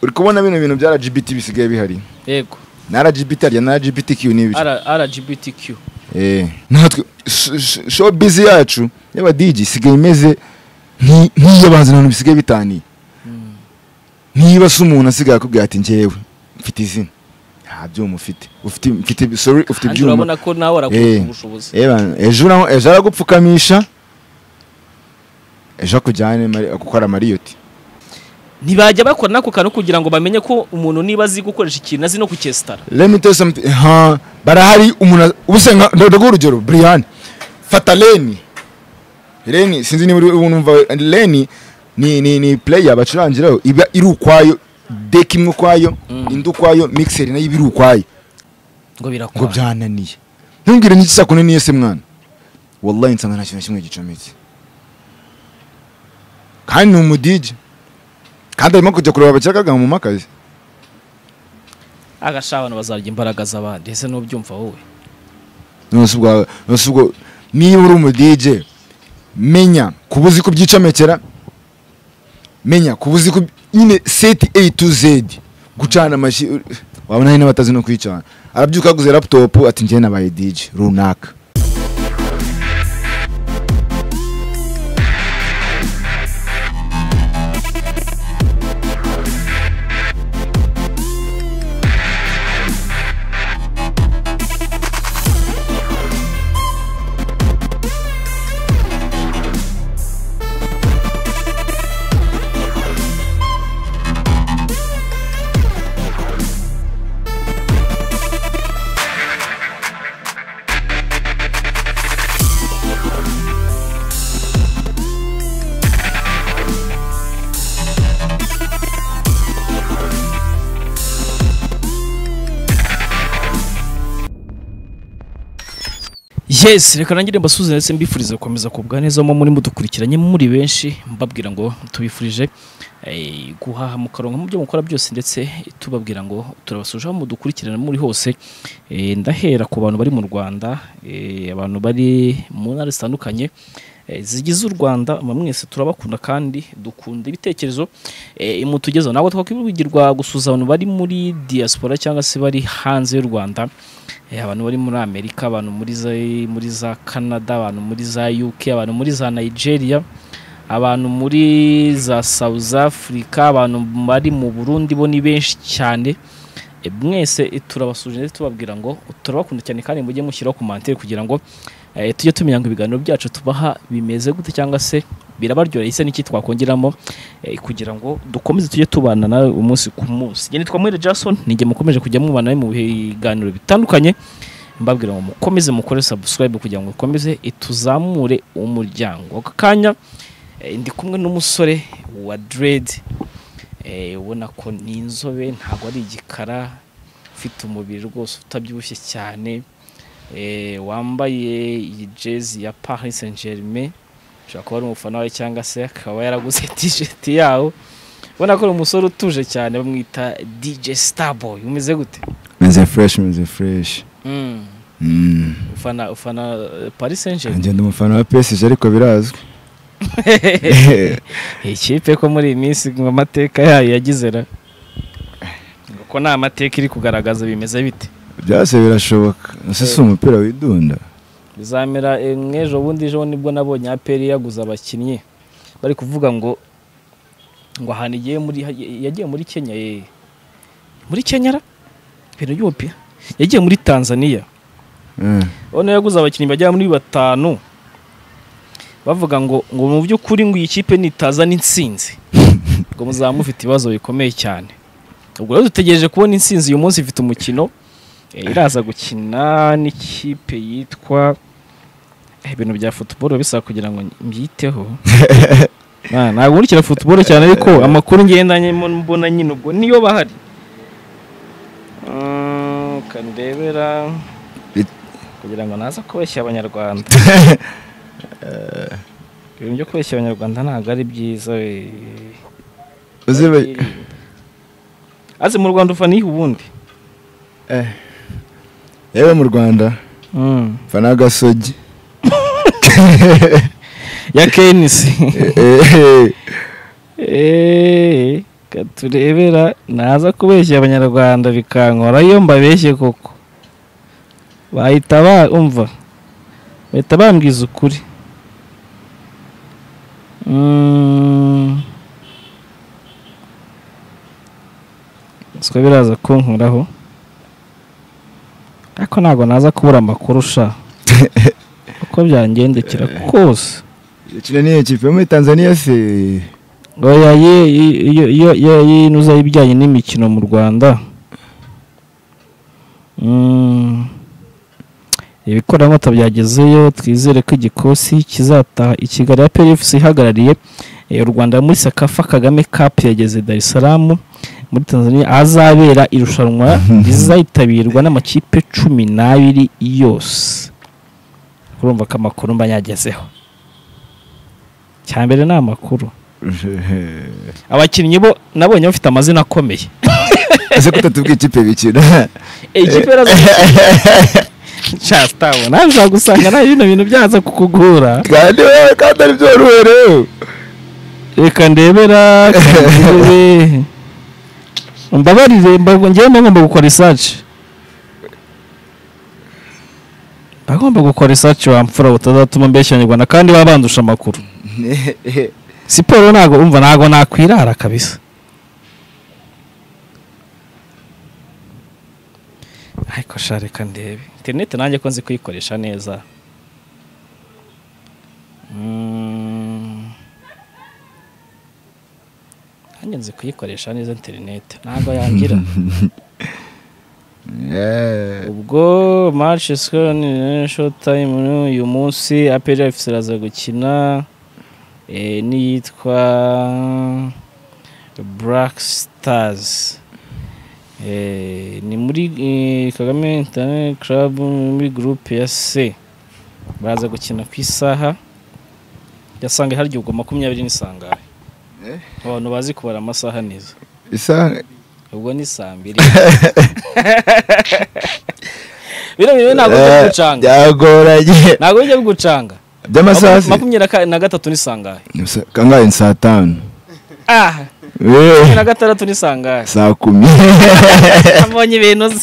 uri kubona bino bintu bya LGBT bisigaye bihari yego na LGBT ari na LGBTQ nibi RGBTQ natwe showbiz yacu yaba DJ sigaye imeze nk'iyabanza none bisigaye bitaniye niba se umuntu asigaye akubwira ati njyewe mfite izina ntabyo mufite ufite sorry ufite ibyuma urabona ko nawe arakuza ubushobozi ejo aragupfukamisha ejo kujyane gukora mariyoti ntibajya bakora nako kantu kugira ngo bamenye ko umuntu niba azi gukoresha ikintu azi no kukestara. Let me tell you something. Barahari umuntu ubusenga ndago urugero Brian fata Leni sinzi ni urumva Leni ni player bacurangiraho iba iri ukwayo deck imwe ukwayo indu kwayo mixer nayo ibiri ukwayo ngo byananiye ntungire n'iki sakone niye se mwana wallahi nsanga nta kintu kimwe gicometse kandi umudije kandi arimo kujya kureba abakirakaga mu makazi agashabana bazarya imbaraga z'abandi ese no byumva wowe nusubwo niba uri umudije menya kubuzi ko byicamekera menya kubuzi ko nyine set A to Z gucana amashi wabona hino batazi no kwicana arabyuka guze laptop ati njye nabaye DJ runaka Yes, reka nangire mbasuze ndetse mbifurize gukomeza kubwa neza mu muri mudukurikiranye muri benshi mbabwira ngo tubifurije guhaha mu karongo mu byo mukora byose ndetse tubabwira ngo turabasuje mu dukurikirana muri hose ndahera ku bantu bari mu Rwanda abantu bari mu ntara zitandukanye zigize u Rwanda mwese turabakunda kandi dukunda ibitekerezo imutugezaho nabo twakwibwirwa gusuza abantu bari muri diaspora cyangwa se bari hanze y'u Rwanda abantu bari muri Amerika abantu muri za Canada abantu muri za UK abantu muri za Nigeria abantu muri za South Africa abantu bari mu Burundi bo ni benshi cyane mwese turabasuje tubabwira ngo turabakunda cyane kandi mujye mushyiraho commentaire kugira ngo tujye tumenya ngo ibiganiro byacu tubaha bimeze gute cyangwa se birabaryohera ise n'iki twakongeramo kugira ngo dukomeze tujye tubana nawe umunsi ku munsi. Njye nitwa Mwere Jason nige mukomeje kujya mubana mu biganiro bitandukanye mbabwira ngo mukomeze mukore subscribe kugira ngo ukomeze ituzamure umuryango. Akanya ndi kumwe n'umusore wa dread ubona ko ni inzobe ntago ari igikara ufite umubiri rwose utabyibushye cyane wambaye iyi jezi ya Paris Saint-Germain ushaka kuba ari umufana wawe cyangwa se akaba yaraguze t-shirt yawo ubona ko ari umusore utuje cyane bamwita DJ Starboy. Umeze gute? Meze fresh ufana Paris Saint-Germain? Ngende umufana wa PSG ariko birazwi ikipe ko muri iminsi amateka yayo yagizera ko nta mateka iri kugaragaza bimeze bite byase birashoboka ese umupira widunda bizamera mwejo bundi ejo nibwo nabonye APR yaguza abakinnyi bari kuvuga ngo hanigiye yagiye muri Kenya muri Kenya ibintu by'umupira yagiye muri Tanzania one yaguza abakinnyi bajya muri 5 bavuga ngo mu by'ukuri ngo iyi kipe nitaza n'insinzi ngo muzamufite ibibazo bikomeye cyane. Ubwo rero dutegereje kubona insinzi uyu munsi ifite umukino iraza gukina n'ikipe yitwa ibintu bya football bisaba kugira ngo mbyiteho ntabwo nkurikira football cyane ariko amakuru ngendanye mbona nyine ubwo niyo bahari kandebera kugira ngo naza kubeshya abanyarwanda ibintu byo kubeshya abanyarwanda ntabwo ari byiza aze mu Rwanda ufana ihe ubundi yewe mu Rwanda fana Gasogi ya Kenisi turebera naza kubeshya abanyarwanda bikankora iyo mbabeshye koko bahita bambwiza ukuri. Siko biraza kunkuraho ariko ntabwo naza kubura amakuru sha uko byangendekera kose. Kino ni ikipe yo muri Tanzania se? Oya ye inuza ibijyanye n'imikino mu Rwanda. Ibikorango byagezeyo, twizere ko igikosi kizataha i Kigali. PFC ihagarariye u Rwanda muri Sakafa Kagame Cup yageze Dar es Salaam muri Tanzania, azabera irushanwa rizayitabirwa n'amakipe 12 yose. Urumva ko amakuru mbanyagezeho. Cyambere ni amakuru. Abakinnyi bo nabonye bafite amazina akomeye. Ese kutatubwiye ikipe bikina. Ikipe razo. Chastawo naje gusanga na ibintu byaza kukugura. Kandi ari byo ruhere. Reka ndebera mbabarire ngiye ngomba gukora research. Bagomba gukora research wamfura utazatuma mbeshyanyirwa kandi babandusha amakuru. Siporo nago umva nago nakwirara kabisa. Ariko shareka ndebe. Internet nanjye ko nzi kuyikoresha neza. Nanjye nzi kuyikoresha neza internet. Nago yangira. Ubwo match score ni short time uyu munsi APR FC raza gukina niyitwa Black Stars. Ni muri Kagame Internet Club muri groupe ya C. Baza gukina ku isaha yasanga hari ubwo 20 n'isangahe. Abantu bazi kubara amasaha neza. Isaha ubwo ni saa 2. Bino ntago byo gucanga. Byagoranye. Ntago byo gucanga. By'amasaha 23 n'isangahe. Kangahe saa 5. Na gatandatu n'isangahe. Saa 10. Abonye ibintu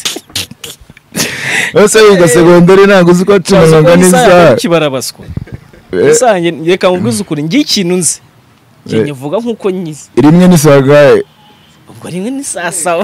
Ose wiga segonderi ntago uzi ko cunga n'isaha. Kibarabaswa. Isange reka mubwize ukuri ngi ikintu nzi. Kenye vuga nkuko nyize. Rimwe n'isangahe. Ubwo rimwe ni saa sawa.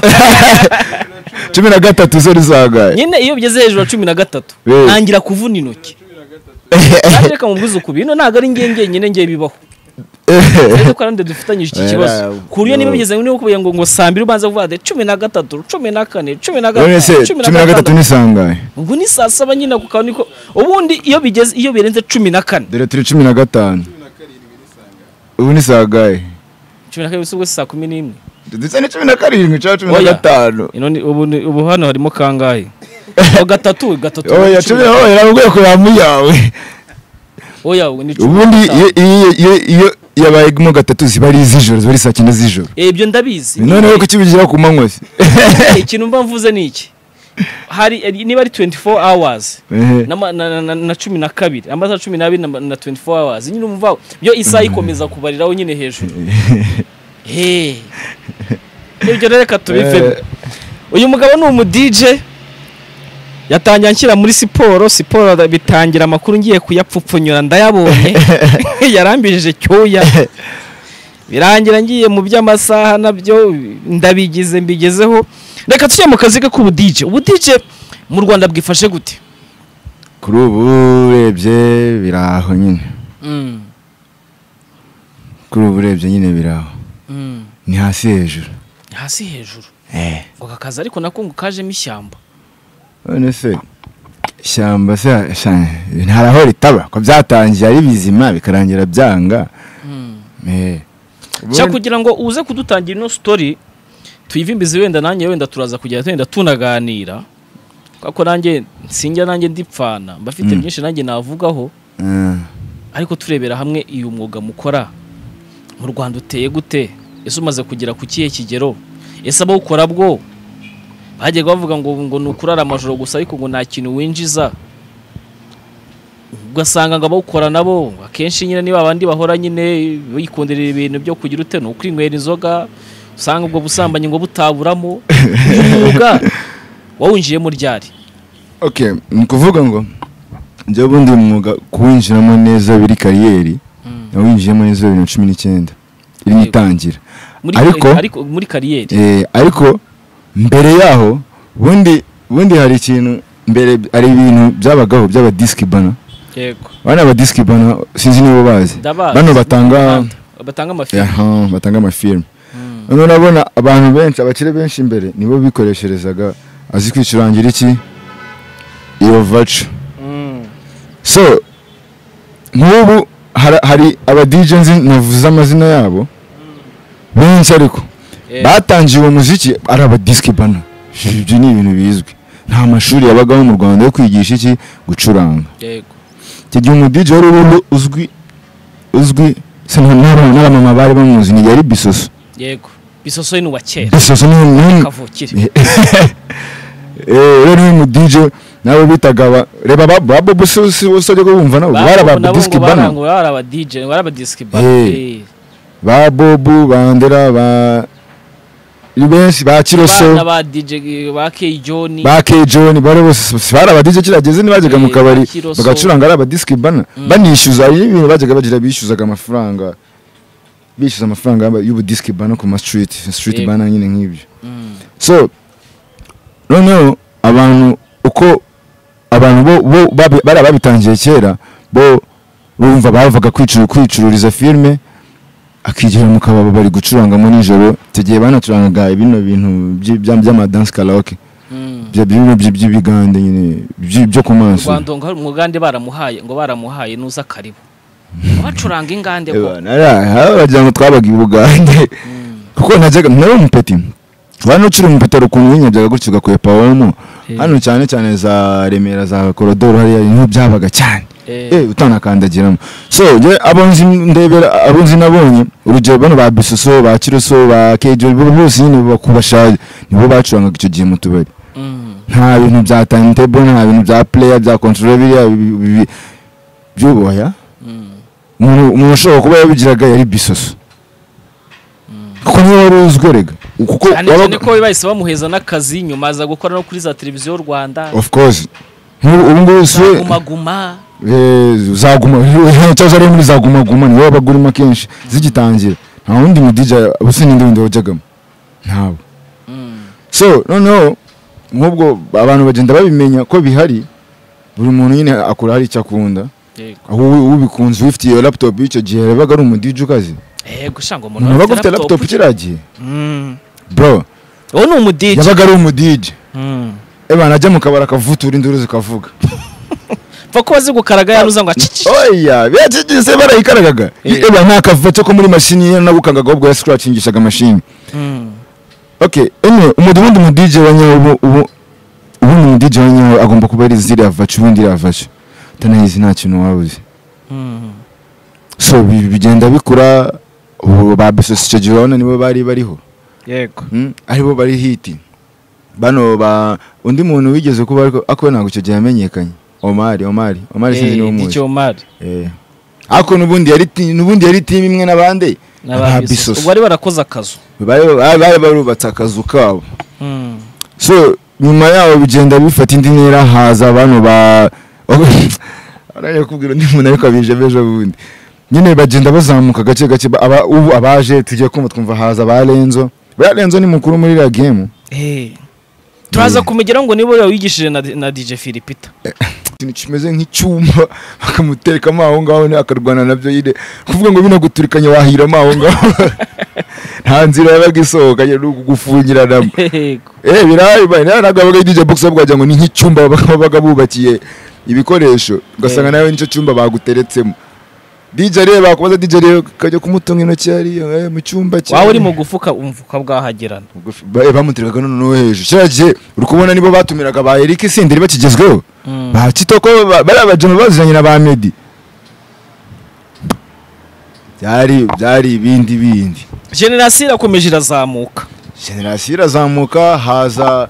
13 zo risagaye. Nyine iyo bigeze hejuru ya 13 nangira kuvuna intoki. Reka mubwize ukuri bino ntago ari ngenge nyine ngiye bibaho. Ese ko arande dufitanyije iki kibazo. Kuriyo niba bigeze ngo kubuye ngo sambira ubanza kuvuga 13 14 13 n'isangahe. Ubwo ni saa 7 nyine ku kaniko. Ubundi iyo bigeze iyo birenze 14. Dore turi 15. Ubu ni sagaye. 12 bisubwo saa 11. Ndetse ni 17 cyangwa 15. Inone ubu hano harimo kangahe? Gatatu. Oya 10 yarabwiye ko yamuyawe. Oya ni ubundi iyo yabayemo gatatu ziba ari izijoro ziba ari saa 9 z'ijoro. Ibyo ndabizi. None ko kibigira ku manywa se. Ikintu mba mvuze ni iki? Hari niba ari 24 hours na 12 amasaha 12 na 24 hours nyine umva byo isaha ikomeza kubariraho nyine hejuru. Ibyo reka tubive. Uyu mugabo ni umu DJ yatangiye anshyira muri siporo bitangira amakuru ngiye kuyapfupfunyura ndayabonye yarambijije cyoya birangira ngiye mu by'amasaha nabyo mbigezeho. Reka tujye mu kazi ke k'ubu DJ. Ubu DJ mu Rwanda bwifashe gute? Kuri ubu urebye biraho nyine. Kuri ubu urebye nyine biraho. Ni hasi hejuru. Hasi hejuru. Ngo kakaza ariko nako ngo kajemo ishyamba. None se ishyamba se ntaraho ritaba ko byatangiye ari bizima bikarangira byanga. Cya kugira ngo uze kudutangira ino story tuyivimbize wenda turaza kujya twenda tunaganira kako nanjye sinjya nanjye ndipfana mbafite byinshi nanjye navugaho. Ariko turebera hamwe iyo mwuga mukora mu Rwanda uteye gute? Ese umaze kugira ku kihe kigero? Ese abo ukora bwo bagiye bavuga ngo nukurara amajoro gusa ariko ngo nta kintu winjiza. Ugasanga ngo abawukora nabo akenshi nyine niba abandi bahora nyine bikonderera ibintu byo kugira ute no kwinywera inzoga usanga ubwo busambanyi ngo butaburamo umwuga wawinjiyemo ryari. Okay, ni kuvuga ngo njye bundi umwuga kuwinjiramo neza biri kariyeri nawinjiyemo neza 2019 iri nitangira ariko muri kariyeri ariko mbere yaho bundi hari ikintu mbere ari ibintu byabagaho by'aba disc bana. Yego. Bana aba disc bana sinzi nibo bazi. Bano batanga amafilm. Batanga amafilm. None nabona abantu benshi abakire benshi imbere nibo bikoresherezaga azi kwicurangira iki iyo virtue. So nk'ubu hari aba DJs navuze amazina yabo benshi ariko batangiye uwo muziki ari aba disc bana. Ibyo ni ibintu bizwi. Nta mashuri yabagaho mu Rwanda yo kwigisha iki gucuranga. Yego. Kigiye umu DJ wari uzwi n'abamama bari bamuzi ni yari Bisoso. Yego. Bisoso ni wa kera. Bisoso ni kavukire. Rero umu DJ nabo bitaga reba babo busoso usojye kumva nabo baraba disc bana. Baraba DJ, baraba disc bana. Ba Bobu bandera ba benshi ba Kiroso ba DJ ba K John bari bose baraba DJ kirageze nibajyaga mu kabari bagacuranga araba disc bana banishyuza ibintu bajyaga bagira bishyuzaga amafaranga y'ubu disc bana ku ma street bana nyine nk'ibyo. So noneho abantu uko abantu bo bari babitangiye kera bo bumva bavuga kwicururiza filme akigera mu kababa bari gucuranga mu nijoro tegeye banaturangaga ibino bintu by'ama dance karaoke by'ibigande nyine byo kumanso Rwanda ngo umugande baramuhaye nuza karibu bacuranga ingande ko bagira ngo twabaga ibugande kuko najyaga nawe umupeti bano curi umupeti rukunye byaga gutyo gakwepa womo hano cyane za Remera za Korodoro hariya niho byabaga cyane utanakandagiramo. So je abonzi nabonye urugero bano ba Bisoso ba Kiroso ba Kejo bose nyine bakubashaje nibo bacuranga icyo gihe mu tubari. Nta bintu bya timetable nta bintu bya player bya control biriya byuboya. Umuntu ushobora kuba yabigiraga yari Bisoso. Kuko niwe wari uzwi rega. Kuko cyane ko bahise bamuheza n'akazi nyuma aza gukora no kuri za televiziyo Rwanda. Of course. Ubu ngubu Guma zaguma cyaje ari muri zaguma niwe bagurima kenshi zigitangira nta wundi mu DJ ubuse n'indi wajyagamo ntawe. So noneho nk'ubwo abantu bagenda babimenya ko bihari buri muntu nyine akora hari icyo akunda aho ubikunze ufite iyo laptop y'icyo gihe yabaga ari umu DJ ukazi gushanga umuntu afite laptop kiragiye bro uwo ni umu DJ yabaga ari umu DJ najya mu kabara kavutura induru zikavuga Fako bazi gukaraga yanuza ngo acici. Oya, byacigise barayikaragaga. Nta kavato ko muri machine nagukangaga ubwo ya scratchingishaga machine. Okay, umudundi mu DJ wanyawe ubu mu DJ wanyawe agomba kuba ari ziri avacu ubundi ravacu. Tanayizi nta kintu wabuze. So bigenda bikura ba Bisoso cyo girona nibo bariho. Yego. Aribo bari hiti. Bano ba undi muntu wigeze kuba ariko ako ntago cyo gihe yamenyekanye. Omar sinzi no muzi. Omar. Ako nubundi yari team imwe nabande. Bisoso. Ubwo ari barakoza akazu. Bari barubatse akazu kabo. So nyuma yaho bigenda bifata indi ntera haza abantu ba aranye kubwira ndi muntu ariko abije bejo bundi. Nyine bagenda bazamuka gace ubu abaje tujye kumva twumva haza ba Lenzo. Ba Lenzo ni mukuru muri la game. Turaza kumegera ngo nibo yawigishije na DJ Philipita. Ikintu kimeze nk'icyuma bakamuteka aho ngaho ne akarwana nabyo yide kuvuga ngo bino guturikanya wahira aho ngaho nta nzira yabagisohoka yo gufungira namo birayi bane nagabaga DJ box abwaje ngo ni nk'icyumba babaga bubakiye ibikoresho ugasanga nawe nicyo cyumba baguteretsemo DJ reba kubaza DJ rero kajya kumutunga intoki yari mu cyumba cye wawe uri mu gufuka umvuka bwahagerana bamuterekaga no hejuru cyaje uri kubona nibo batumiraga ba Eric Sindiri bakigezweho ba Kitoko bari abajama bazanye na ba Medi byari ibindi generation irakomeje irazamuka haza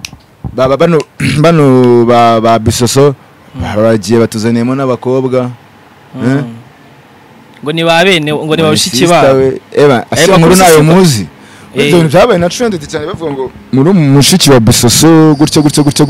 bano ba Bisoso baragiye batuzaniyemo n'abakobwa ngo ni babene ngo ni babishiki babo ase nkuru nayo muzi ibyo bintu byabaye na trend cyane bavuga ngo muri mushiki wa Bisoso gutyo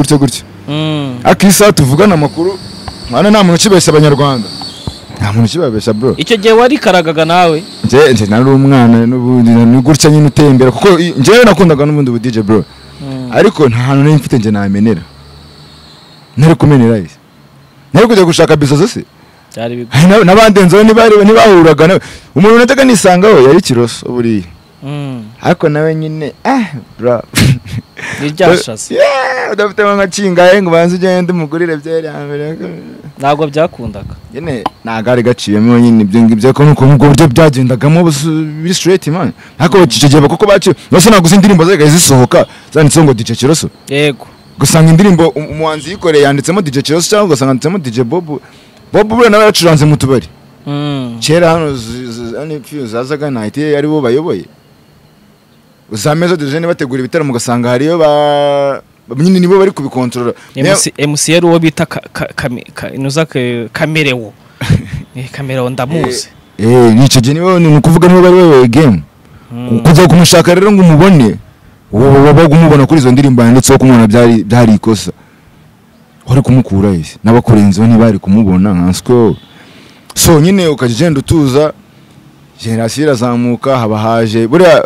akisa tuvugana amakuru mwana nta muntu ukibeshya abanyarwanda nta muntu ukibabeshya bro icyo gihe wari karagaga nawe nje nari umwana n'ubundi ni gutya nyine utembera kuko nje nakundaga n'ubundi bu DJ bro ariko nta hantu nari mfite nje namenera nari kumenera ise nari kujya gushaka Bisoso se n'abandi nzo ntibahuraga nawe umuntu nataka nisangaho yari Kiroso buriya ariko nawe nyine bro niryashase udafite nka cingaye ngo banze ugende umugurire byeri hambere ntabwo byakundaga nyine nagari gaciyemo nyine ibyo ngibyo ko nuko ubwo buryo byagendagamo biri straight man ariko kicegeye kuko baci bose naguze indirimbo zagaye zisohoka zanditseho ngo DJ Kiroso yego gusanga indirimbo umuhanzi yikoreye yanditsemo DJ Kiroso cyangwa ugasanga yanditsemo DJ Bob buriya nawe yacuranze mu tubari kera hano zazaga night ari bo bayoboye uzameza dejene bategura ibitaramo ugasanga hariyo nyine nibo bari kubikontrola MC yari uwo bita Kamerewo Kamerewo ndamuzi nico je nibo ni kuvuga nibo bari wewe game kujya kumushaka rero ngo umubone waba kumubona kuri izo ndirimbo yanditseho kumwana byari ikosa wari kumukura ise n'abakurenze bo ntibari kumubona nkansiko so nyine ukagenda utuza generation irazamuka haba haje buriya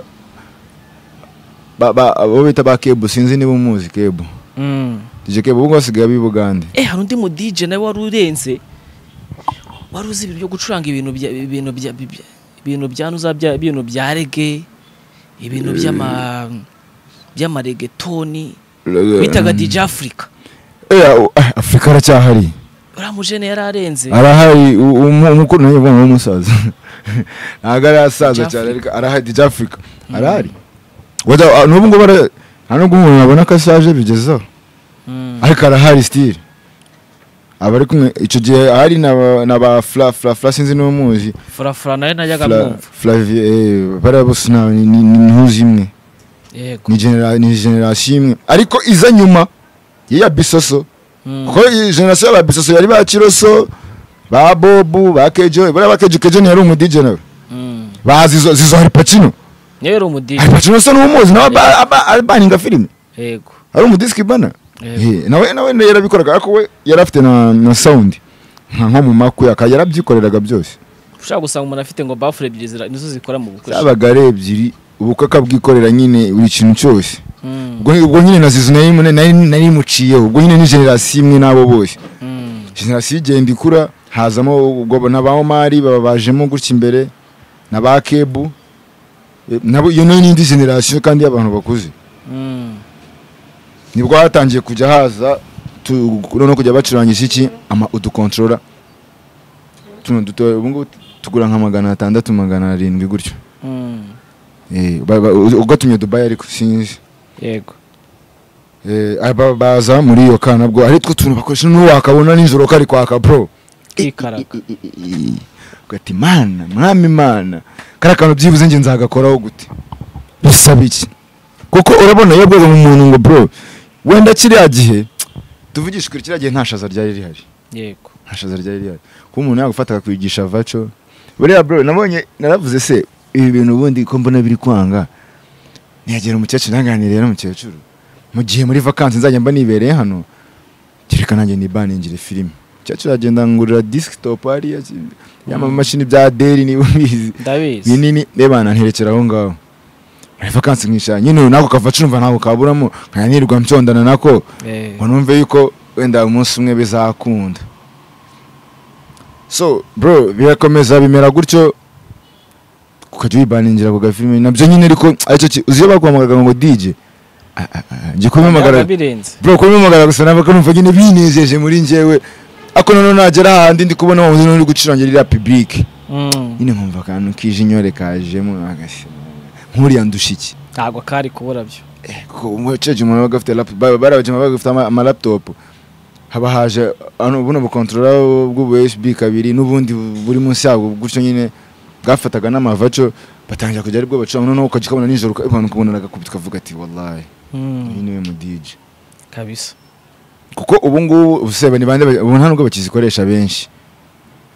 abo bita ba Kebo sinzi niba umuzi Kebo DJ Kebo ubwo asigaye bibugande hari undi mu DJ nawe wari urenze wari uzi ibintu byo gucuranga ibintu bya reggae ibintu by'amaregetoni bitaga DJ Africa Africa aracyahari uramujene yararenze arahari umukuru nayo bwa umusaza ntago arasaza cyane ariko arahari DJ Africa arahari wada n'ubu ngo bara hano gumuntu nabona kashaje bigezaho ariko arahari still abari kumwe ico gihe hari na ba fla sinzi no muzi fla nayo najyaga mwumva Flavie bara bose ni ntuzi imwe yego ni generation imwe ariko iza nyuma ya Bisoso kuko generation ya Bisoso yari ba Kiroso ba Bobu ba Kejo bara ba Kejo ni yari umu DJ nawe bazi zizo hari Pacino yero umudiji ari Pacino so n'umuzi nawe abaninga filime yego ari umudisiki bana nawe yarabikoraga ariko we yarafite na sound nko mu makwe yarabyikoreraga byose ushaka gusanga umuntu afite ngo bafure ebyiri nizo zikora mu bukwe abagare ebyiri ubukaka bwikorera nyine buri kintu cyose ubwo nyine nazizo nari muciyeho ubwo nyine ni generation imwe nabo bose generation igenda ikura hazamo ubwo nabaho mari babajemo gutya imbere na ba Kebu nabo iyo n'indi generation kandi y'abantu bakuze nibwo hatangiye kujya haza no kujya bacurangisha iki udukontrola tuno duto ubungu tugura nka 600 700 gutyo ugatumye Dubai ariko sinzi yego baza muri iyo kana bwo ari two tuntu bakoresha no wakabona ninjoro kari kwaka bro ikaraga gati mana mwami mana karakano byibuze nge nzagakoraho gute bisaba iki kuko urabona yebwe mu muntu ngo bro wenda kiriya gihe tuvugishwe kiriya gihe ntashaza ryari rihari yego ntashaza ryari rihari ko umuntu yagufata akakwigisha vaco buriya bro nabonye naravuze se ibi bintu ubundi ko mbona biri kwanga ntiyagera umukecuru nanganire rero umukecuru mu gihe muri vacances nzajya mba nibereye hano kireka nanjye nibaningire filime cyacyo agenda ngurira desktop ari yama machine bya Dell ni ubizi ndabizi binini nebana nterekera aho ngaho muri vacances nkisha nyine nako kava cumva nako kaburamo nkanirwa mcyondana nako numve yuko wenda umunsi umwe bizakunda so bro birakomeza bimera gutyo ukajya wibaningira ku gafilime nabyo nyine ariko aricyo uziye bakwamagaga ngo DJ nje kumamagara bro kumamagara gusa nabako numva nyine binejeje muri njewe ako none nagera handi ndi kubona wamuzi no gucirangirira public nyine nkumva kantu kije inyore kajemo agashya nkuriya ndushiki ntago kari kubura byo ko umwejeje umuntu bagafite laptop barabajema bagafite ama laptop haba haje buno bukontrola bw'ubu USB kabiri n'ubundi buri munsi yabo gutyo nyine bwafataga n'amavaco batangira kujya aribwo bacanga noneho ukagikabona nijoro ukabona agakubita kavuga ati wallahi niwe mu DJ kabisa kuko ubu ngubu ubuseba ni bande ubu nta nubwo bakizikoresha benshi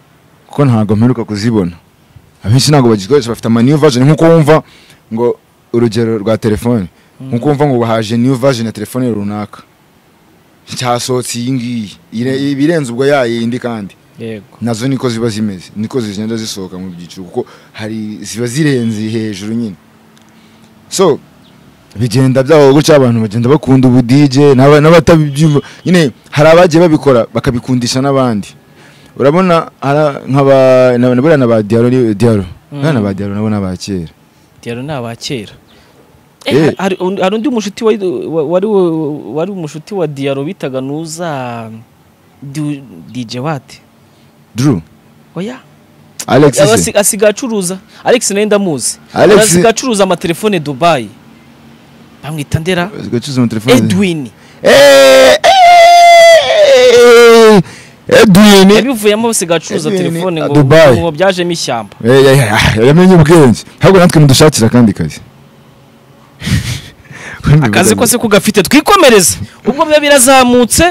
kuko ntago mperuka kuzibona abenshi ntago bagikoresha bafite ama new version nkuko wumva ngo urugero rwa telefone nkuko umva ngo bahaje new version ya telefone runaka cyasohotse iyi ngiyi ibirenze ubwo yayindi kandi yego nazo niko ziba zimeze niko zigenda zisohoka mu byiciro kuko hari ziba zirenze hejuru nyine so bigenda byaho gutya abantu bagenda bakunda ubu DJ n'abatabyumva nyine hari abagiye babikora bakabikundisha n'abandi urabona nk'aba na ba Diaro bana ba Diaro nabo n'abakera Diaro n'abakera hari undi mushuti wari umushuti wa Diaro bitaga Nuza DJ Wate Drew oya Alex asiga acuruza Alex nenda muzi asiga acuruza amatelefone Dubai bamwita Ndera asiga acuruza amatelefone Edwin yabivuyemo basiga acuruza telefone ngo byajemo ishyamba yamenye ubwenge ahubwo natwe mudushakira kandi kazi akazi kose kugafite twikomereze ubwo byo birazamutse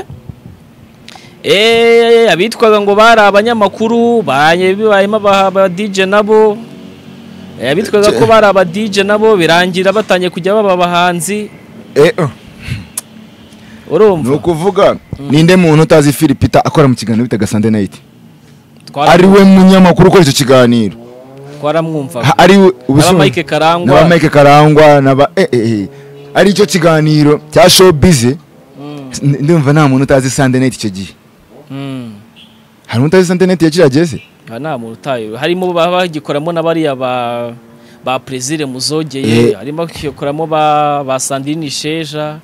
abitwaga ngo bari abanyamakuru bayemo aba DJ nabo abitwaga ko bari aba DJ nabo birangira batangiye kujya baba abahanzi urumva no kuvuga ninde muntu utazi Philipita akora mu kiganiro bitaga Sunday Night ari we munyamakuru ukora icyo kiganiro twaramwumva ari Mike Karangwa naba ari icyo kiganiro cya showbiz ndumva nta muntu utazi Sunday Night icyo gihe hari umuntu utazi Sunday Night yakirageze nta muntu utayo harimo bagikoramo n'abariya ba Prezire Muzogeye harimo kikoramo ba Sandrine Sheja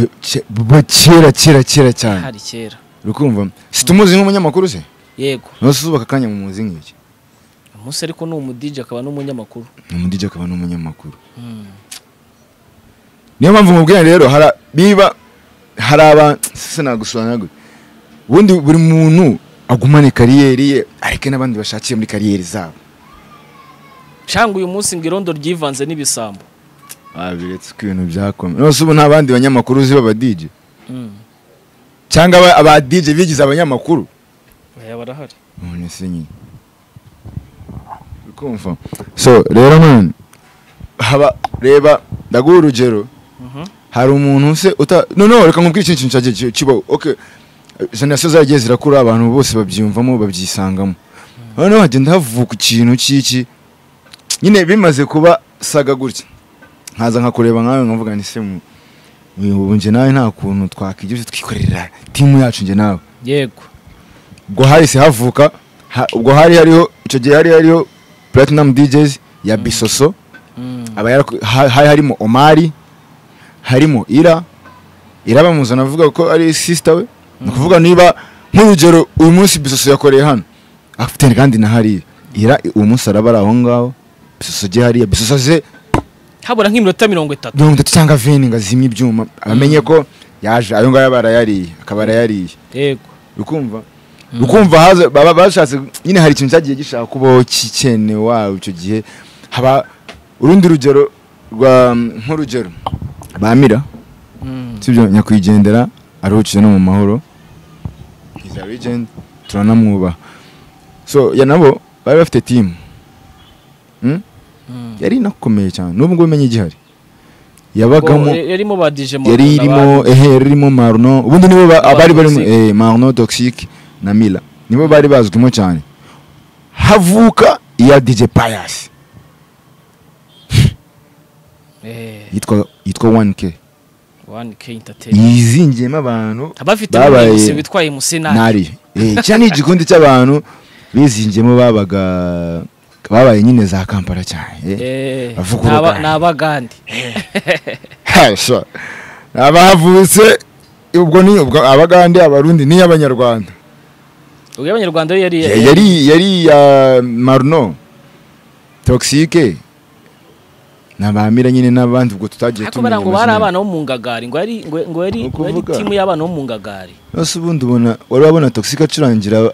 kera cyane hari kera urukumva situmuzi nk'umunyamakuru se yego nosubaka kanya mu muzi nk'iki umunsi ariko no mu DJ akaba n'umunyamakuru niyo mpamvu mubwira rero hari aba sinagusobanura ubundi buri muntu agumane kariyeri ye ariko n'abandi bashakiye muri kariyeri zabo cyangwa uyu munsi ngirondo ryivanze n'ibisambo biretse ko ibintu byakomeye nose ubu nta bandi banyamakuru ziba aba DJ cyangwa aba DJ bigize abanyamakuru barahari none se nyine ukumva so rero man reba ndaguha urugero hari umuntu se no reka nkubwire ikintu cyagiye kibaho okay generation zagiye zirakura abantu bose babyumvamo babyisangamo noneho hagenda havuka ikintu cyiki nyine bimaze kuba saga gutya nkaza nkakureba nkawe nkavuga ni se ubu nje nawe nta kuntu twakigije twikorera timu yacu nje nawe yego ubwo hari se havuka ubwo hariho icyo gihe hariho Platinum DJs ya Bisoso harimo Omari harimo Ira bamuzana avuga ko ari sister we nukuvuga niba nk'urugero uyu munsi Bisoso yakoreye hano afite kandi na hari Ira uyu munsi arabara aho ngaho Bisoso je hariya Bisoso ze habura nk'iminota 30 cyangwa 20 ngazimye ibyuma amenye ko yaje ayo ngayo barayariye akabara yariye yego ukumva haza baba bashatse nyine hari ikintu cyagiye gishaka kubaho kikene wawe icyo gihe haba urundi rugero rwa nk'urugero bamira sibyo nyakwigendera aruciye no mu mahoro is a legend turanamwubaha so ya nabo bari bafite team yari nakomeye cyane n'ubwo ngo umenye igihari yabagamo yarimo ba DJ yarimo Marno ubundi nibo abari barimo Marno Toxic na Mila nibo bari bazwimo cyane havuka iya DJ Pius yitwa 1K entertainment yizingiyemo abantu abafite umuyobozi bitwaye Musenari cyane igikundi cy'abantu bizingiyemo babaye nyine za Kampala cyane bavuga n'abagandi hasha abavutse ubwo abagandi abarundi ni abanyarwanda ubwo abanyarwanda yari ya Marno Toxic nabamira nyine n'abandi ubwo tutagiye tumenya ngo bari abana bo mu ngagari ngo yari timu y'abana bo mu ngagari nose ubundi ubona wari wabona Toxic acurangira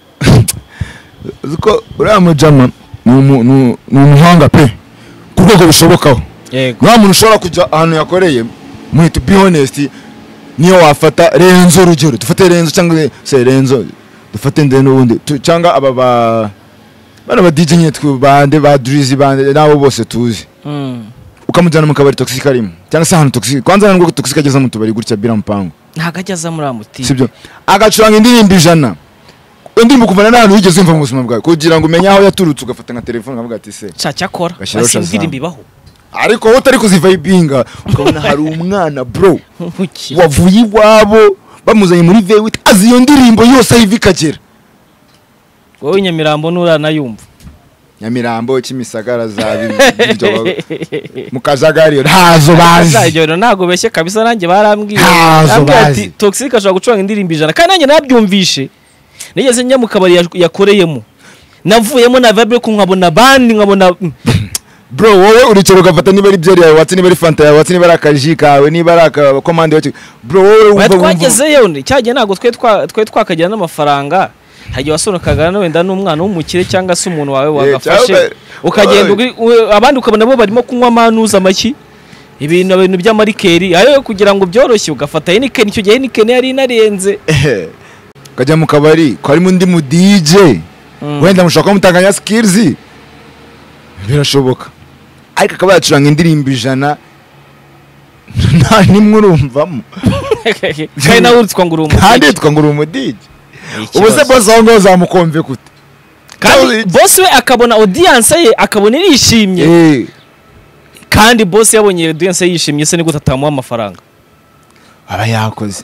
uko uramujama ni umuhanga pe ku rwego bishobokaho nta muntu ushobora kujya ahantu yakoreye to be honest niyo wafata Renzo urugero dufate Renzo cyangwa se Renzo dufate ndende n'ubundi cyangwa aba bana ba DJ nyine twubande ba Drizzy bande nabo bose tuzi ukamujyana mu kabari toxic arimo cyangwa se ahantu toxic kwanza nubwo toxic ageza mu tubari gutya bira mpango ntago ajyaza muri amuti sibyo agacuranga indirimbo 100 indirimbo kuvana n'ahantu wigeze umva mu buzima bwawe kugira ngo umenye aho yaturutse ugafata nka telefone ukavuga ati se cyakora basi indirimbo ibaho ariko wowe utari kuzivibinga ukabona hari umwana bro wavuye iwabo bamuzanye muri V8 azi iyo ndirimbo yose ayivikagira wowe Nyamirambo nuranayumva Nyamirambo Kimisagara za bibyo mukajagari ntazo bazi ajyo ntago beshye kabisa nanjye barambwiye ati toxic ashobora gucuranga indirimbo 100 kandi nanjye nabyumvishe nigeze njya mu kabari yakoreyemo navuyemo na vibe ko nkabona bandi nkabona bro wowe uricero ugafata niba ari byeri yawe watse niba ari fanta yawe watse niba ari akaji kawe niba ari akakomande wacu bro wowe wumva twagezeyo cyagiye ntago twe twakagira n'amafaranga hagiye wasonokaga no wenda n'umwana w'umukire cyangwa se umuntu wawe wagafashe ukagenda abandi ukabona bo barimo kunywa amanuza amaki ibintu by'amarikeri ayo kugira ngo byoroshye ugafata Heineken icyo gihe Heineken yari inarenze ukajya mu kabari ko harimo undi mu DJ wenda mushaka kumutanganya skills birashoboka ariko akaba yacuranga indirimbo 100 nta nimwe urumvamo kandi nawe uritswa nguru umudije kandi twanga nguru umudije ubuse boss aho ngo zamukomve gute kandi boss we akabona audience ye akabona irishimye kandi boss yabonye audience yishimye se ni gute atamuha amafaranga aba yakoze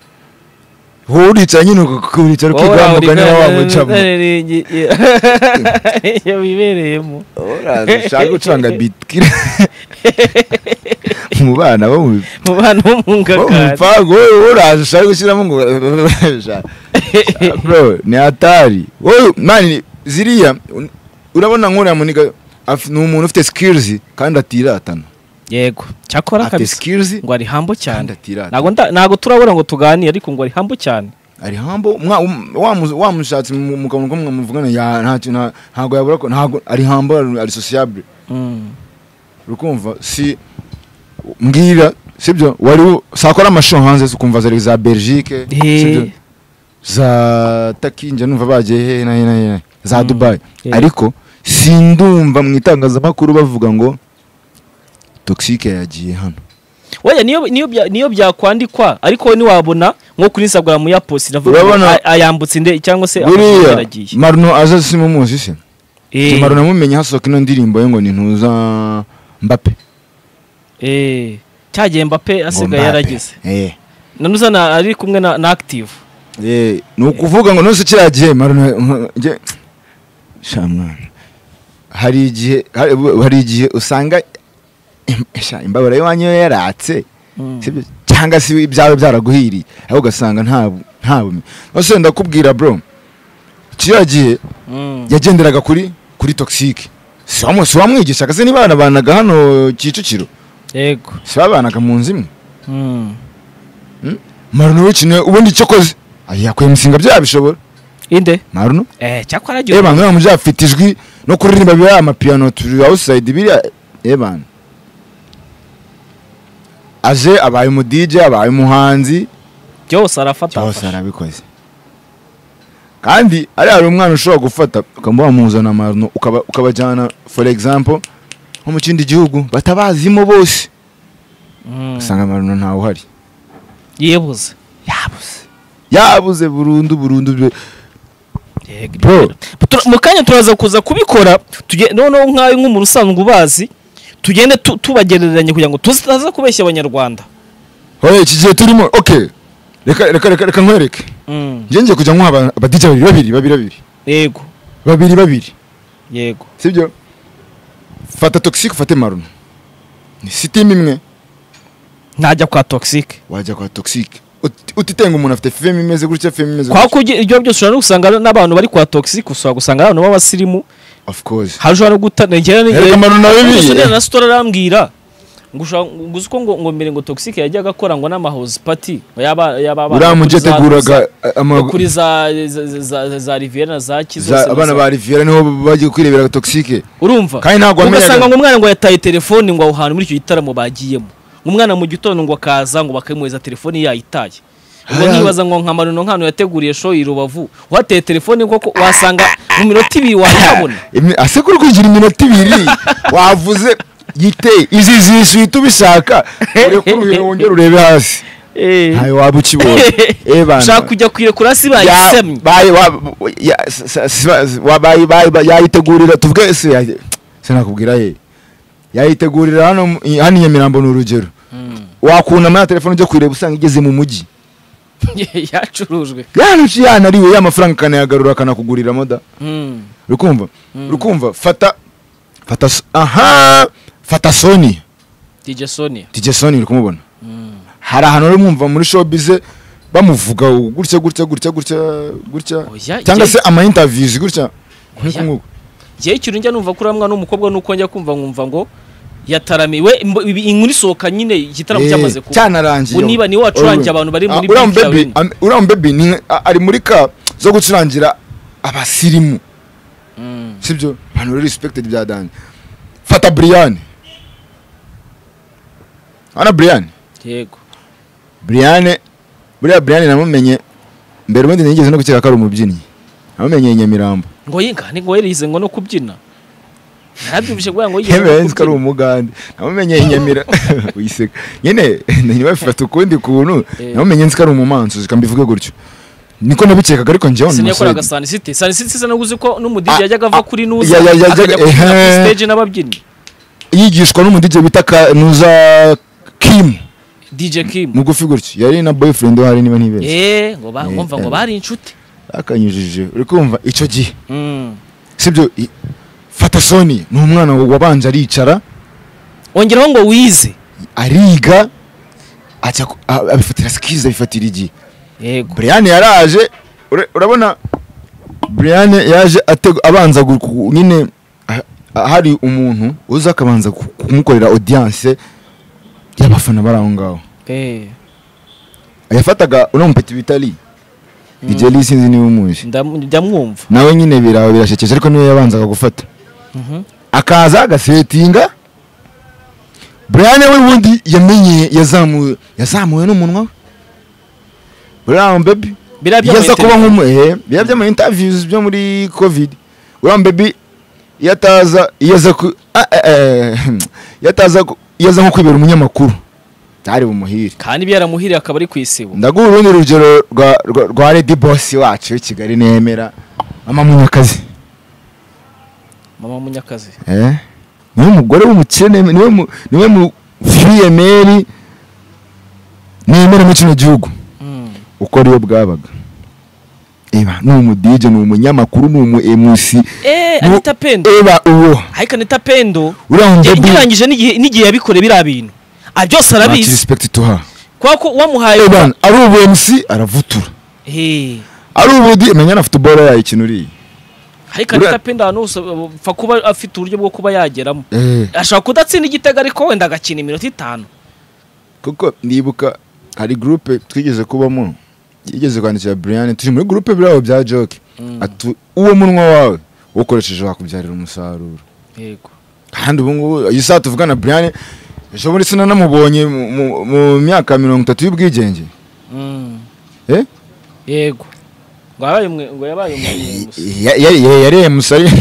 urica nyine ukuricara kwigambukana wamucamo yabibereyemo urashaka gucuranga bitkira mu bana bo mu ngakari mpango urashaka gushyiramo ngo bro ni atari wowe mani ziriya urabona nk'uriya muniga ni umuntu ufite skills kandi atiratana yego cyakora kabisa ngo ari hambo cyane nago turabona ngo tuganire ariko ngo ari hambo cyane ari hambo wamushatse mu kantu ko muvugana ya ntago yabura ko ntago ari hambo ari sociable rukumva si mbwira sibyo wari sakora amashow hanze ukumva zari za Belgique sibyo za Takinja numva bagiye he za Dubai ariko sindumva mu itangazamakuru bavuga ngo toxic yagiye hano oya niyo byakwandikwa ariko ni wabona nko kuri Instagram ya post navuga ayambutse inde cyangwa se abaragiye Maruno aza simu muzi se Maruno mumenye hasoka ino ndirimbo ngo ni ntuza Mbappe cyagiye Mbappe asigaye yaragize nanuzana ari kumwe na active ni ukuvuga ngo nose kiragiye Maruno nge shamwana hari igihe usanga imbabara y'wanyu yaratse sibyo cyangwa se ibyawe byaraguhiriye aho ugasanga nta bumi nose ndakubwira bro kiragiye yagenderaga kuri toxic si wamwigisha kase niba banabanaga hano Kicukiro yego si babanaga mu nzimwe Maruno wikine ubundi cyo koze yakuye musinga byabishobora inde Maruno cyakora agiye banga mu byafite ijwi no kuririmba bya amapiano turi outside biri aje abaye mu DJ abaye umuhanzi byose arafata byose arabikoze kandi ari umwana ushobora gufata ukamuha muzana Maruno ukabajyana for example nko mu kindi gihugu batabazimo bose usanga Maruno ntawe uhari yabuze burundu mu kanya turaza kuza kubikora noneho nk'ayo nk'umuntu usanzwe ubazi tugende tubagereranye kugira ngo tuzaza kubeshya abanyarwanda iki gihe turimo okay reka nkwereke ngiye kujya nk'uha aba DJ babiri yego babiri yego sibyo fata toxic ufate Maruno ni team imwe najya kwa toxic wajya kwa toxic utitenga umuntu afite femme imeze gutya femme imeze kwa kugira ibyo byose ushobora gusanga n'abantu bari kwa toxic usanga gusanga abantu b'abasirimu of course hajura gutanegera ni Maruno nabibi na store arambwira ngushaka ngo mbere ngo toxic yajyaga akora ngo n'amahouse party yaba uramujeteguraga kuri za Riviera za Kizo abana ba Riviera niho bagiye kwirebera toxic urumva kandi ntago amenyaga ugasanga ngo umwana ngo yataye telefone ngo ahantu muri icyo gitaramo bagiyemo umwana mu gitondo ngo akaza ngo bakamuheza telefone yayitaye ngo nibaza ngo nka Maruno nkano yateguriye show i Rubavu wateye telefone koko wasanga mu minota 2 wayabona ase kuri kugira iminota 2 wavuze gite izi zisuhita ubishaka urekuruye wongera urebe hasi ntayo waba ukibonye ushaka kujya kwirekura si bayisemye yayitegurira tuvuge se sinakubwira yayitegurira hano Nyamirambo ni urugero wakunama ya telefone ujya kwireba usanga igeze mu mujyi yacurujwe yanariwe ya mafaranga kanayagarura kanakugurira moda urukumva fata Sony DJ Sony uri kumubona hari ahantu uri mwumva muri showbiz bamuvuga gutya cyangwa se ama interviews gutya gihe ikintu njya numva kuri amwana n'umukobwa nuko njya kumva nkumva ngo yataramiwe inkuru isohoka nyine igitaramo cyamaze kuba cyanarangiye niba ni wacurangira abantu bari muri uriya baby ari muri ka zo gucurangira abasirimu sibyo abantu rero respected bya dani fata Brian yego Brian namumenye mbere ubundi nigeze no gukeka ko ari umubyinnyi namumenye Nyamirambo ngo yinga ni ngo yerize ngo no kubyina narabyumvise ngo yigeze ko ari umugande namumenye Nyamira uyiseka nyine ntibafata ukundi kuntu namumenye nzi ko ari umumanzu zikambivuge gutyo niko nabikekaga ariko njyewe sinyakoraga Sun City sanaguze ko n'umudije yajyaga ava kuri nuza akajya kuri stage n'ababyinnyi yigishwa n'umudije bita Nuza Kim DJ Kim mugufi gutyo yari na boyfriend wari niba ntibeshye ngo bumva ngo bari inshuti akanyujije uri kumva ico gihe sibyo fata Sony ni umwana wabanje aricara ongeraho ngo wize ariga acha abifatira skills abifatira igihe yego Brian yaraje urabona Brian yaje abanza nyine hari umuntu uza akabanza kumukorera audience y'abafana baraho ngaho yafataga unampeti bitali DJ Lee sinzi niba umuzi ndamwumva nawe nyine birashekeje ariko niwe yabanzaga gufata akaza agasetinga Brian we wundi yamenye yazamuwe n'umunwa Brian baby yaza kuba birabya mu interviews byo muri covid Brian baby yataza nko kwibera umunyamakuru cyari bumuhire kandi byaramuhire akaba ari kwisibo ndaguha urundi rugero rwa Lady Boss wacu i Kigali nemera Mama Munyakazi niwe mugore w'umukene niwe mu female nemera mu kino gihugu uko ariyo bwabaga ni umudije ni umunyamakuru ni umu MC Anita Pendo uwo ariko Anita Pendo ngirangije n'igihe yabikore bira bintu byose arabizi respect to her kwako wamuhaye ari ubu MC aravutura ari ubudi menya na football yayi ikintu uri ariko Anita Pendo fa kuba afite uburyo bwo kuba yageramo ashaka kudatsinda igitego ariko wenda agakina iminota 5 kuko ndibuka hari groupe twigeze kubamo yigeze kwandikira Brian turi muri groupe biraho bya joke atu uwo munwa wawe ukoresheje wakubyarira umusaruro yego kandi ubu ngubu yisa tuvugana Brian ejo muri sina namubonye mu myaka 30 y'ubwigenge yego ngo yabaye yari musari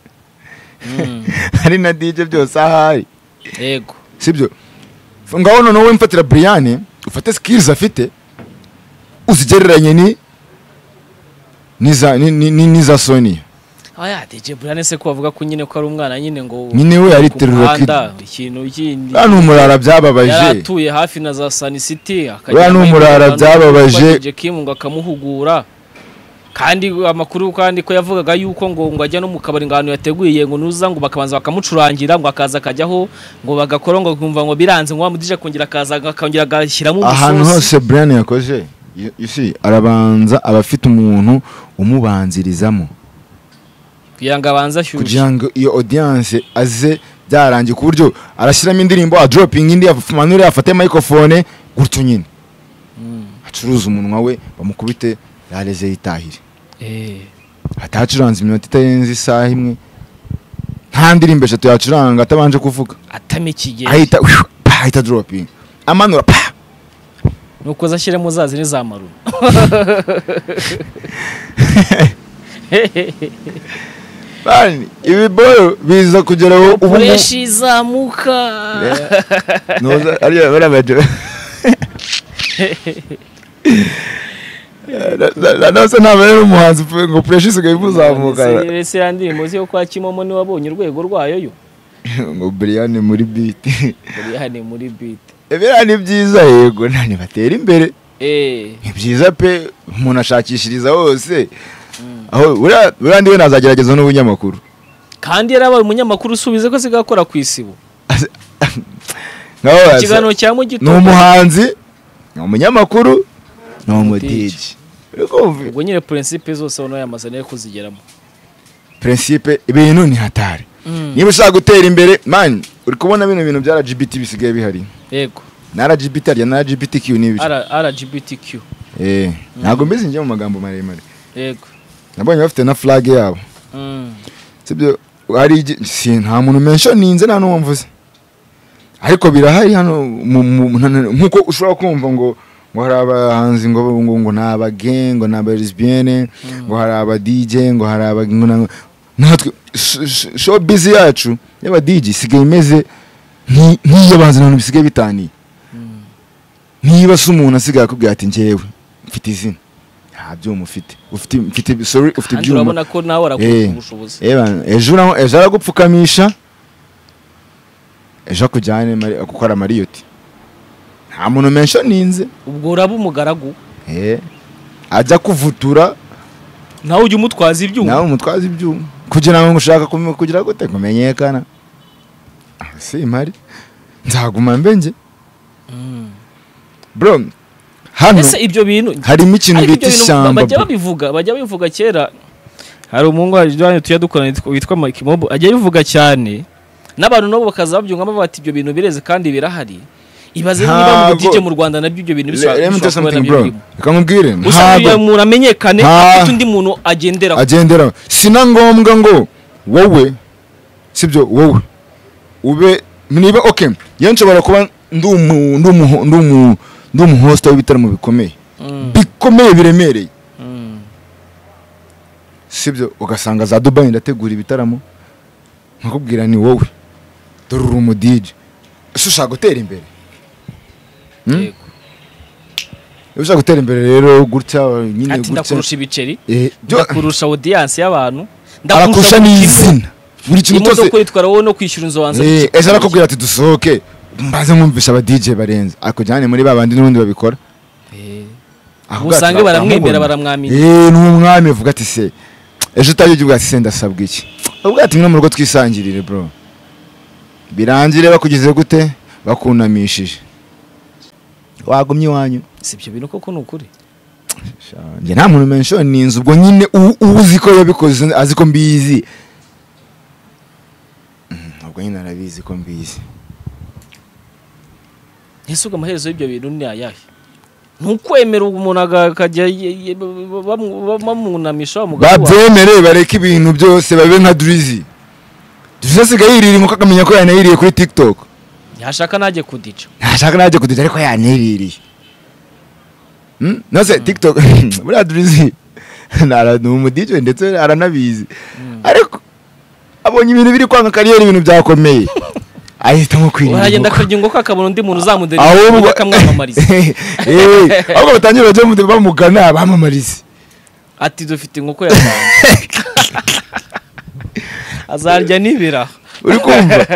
hari na DJ byose ahari yego sibyo ngaho none wowe mfatira Brian ufate skills afite uzigereranye niza Sony DJ Brian se ko bavuga ko nyine ko ari umwana nyine ngo nyine we yariterura ikintu kindi n'umurara byababaje yaratuye hafi na za Sun City akajya n'umurara byababaje DJ Kim ngo akamuhugura kandi amakuru kandi ko yavugaga yuko ngo ajya no mu kabari ngano yateguye ngo nuza ngo bakabanza bakamucurangira ngo akaza kajyaho ngo bagakora ngo kumva ngo biranze ngo wamudije kongera akaza akongera agashyiramo umusozi ahantu hose Brian yakoze you see arabanza abafite umuntu umubanzirizamo kugira ngo abanza shyushye kugira ngo iyo audience aze byarangiye ku buryo arashyiramo indirimbo a dropping indi amanure afate microphone gutyo nyine acuruza umunwa we bamukubite yareze yitahire atacuranze iminota itarenze isaha imwe nta ndirimbo eshatu yacuranga atabanje kuvuga atamikige ahita dropping amanura nuko zashyire mu zazi bani ibi boro biza kugeraho ubu fresh izamuka noza ariya barabaje nase ntabere umuhanzi ngo fresh isigaye ivuzamuka ese yandi muzi yo kwa Kimomo ni wabonye urwego rwayo yo ngo Brian muri beat Brian muri beat ebera ni byiza yego nani batera imbere ni byiza pe umuntu ashakishiriza hose aho uriya ndiwe nazagerageza n'ubunyamakuru kandi yarabaye umunyamakuru usubize ko sigakora ku isibo ikiganiro cya mu gitondo ni umuhanzi ni umunyamakuru ni umudiji ubwo nyine principe zose ono yamazaniye kuzigeramo principe ibintu ni hatari niba ushaka gutera imbere man uri kubona bino bintu bya LGBT bisigaye bihari yego na LGBT ari na LGBTQ nibi LGBTQ ntago mbizi nje mu magambo maremare yego nabonye bafite na flag yabo sibyo ari nta muntu mention ninze nta n'uwo mvuze ariko birahari hano nkuko ushobora kumva ngo hari abahanzi ngo naba gay ngo naba lesbienne ngo hari aba DJ ngo hari aba natwe show busy yacu yaba DJ sigaye imeze nk'iyo banzi none bisigaye bitaniye niba se umuntu asigaye akubwira ati njyewe mfite izina ntabyo mufite ufite sorry ufite ibyuma urabona ko nawe arakuza ubushobozi ejo aragupfukamisha ejo kujyane gukora mariyoti nta muntu mention ninze ubwo uraba umugaragu ajya kuvutura nawe ujye umutwaza ibyuma kugira ngo ushaka kugira gute kumenyekana si impari nzaguma mbenje bro hano ese ibyo bintu harimo ikintu bita ishyamba bajya bivuga kera hari umuhungu wajyanye tuyadukorana witwa Mike Mobo ajya bivuga cyane n'abantu nabo bakaza babyungamo bati ibyo bintu bireze kandi birahari ibaze niba mu DJ mu Rwanda nabyo ibyo bintu bishobora kamubwire usanga umuntu amenyekane afite undi muntu agendera sina ngombwa ngo wowe sibyo wowe ube niba okay yanshobora kuba ndi umuhosta w'ibitaramo bikomeye biremereye sibyo ugasanga za Dubai ndategura ibitaramo nkakubwira ni wowe dore uri umudije ushaka gutera imbere ushaka gutera imbere rero gutya nyine gutya ndakurusha ibiceri byo kurusha audience y'abantu ndakurusha n'izina buri kintu cyose imodoka yitwara wowe no kwishyura inzu wanze ejo arakubwira ati dusohoke mbaze mwumvisha aba DJ barenze akujyane muri babandi n'ubundi babikora usange baramwemera baramwamini ni umwami uvuga ati se ejo utagiye uvuga ati se ndasabwa iki uvuga ati mwe mu rugo twisangirire bro birangire bakugize gute bakunamishije wagumye wanyu sibyo bintu koko nukuri nge nta muntu mention ninzu ubwo nyine uzi ko yabikoze aziko mbizi ubwo nyine arabizi ko mbizi Yesu amaherezo y'ibyo bintu ni ayahe ntukwemera umuntu akajya bamunamisha umugabo babyemere bareka ibintu byose babe nka Drizzy asigaye yirira ngo akamenya ko yanayiriye kuri TikTok yashaka najye kudica ariko yanayiririye nose TikTok muri Drizzy ni umudj ndetse aranabizi ariko abonye ibintu biri kwanga kariyeri ibintu byakomeye ahitamo kwirinda uragenda akarya ngo kakabona undi muntu uzamudereza akamwamamariza ahubwo batangira bajya bamugana bamamarize ati dufite inkoko yatanze azarya nibira uri kumva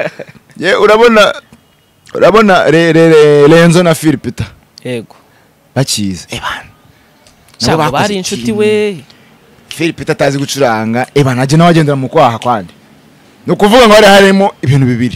urabona Lenzo na Philipita yego bakiza nabo bari inshuti we Philipita atazi gucuranga naje nawe agendera mu kwaha kwandi no kuvuga ngo harimo ibintu bibiri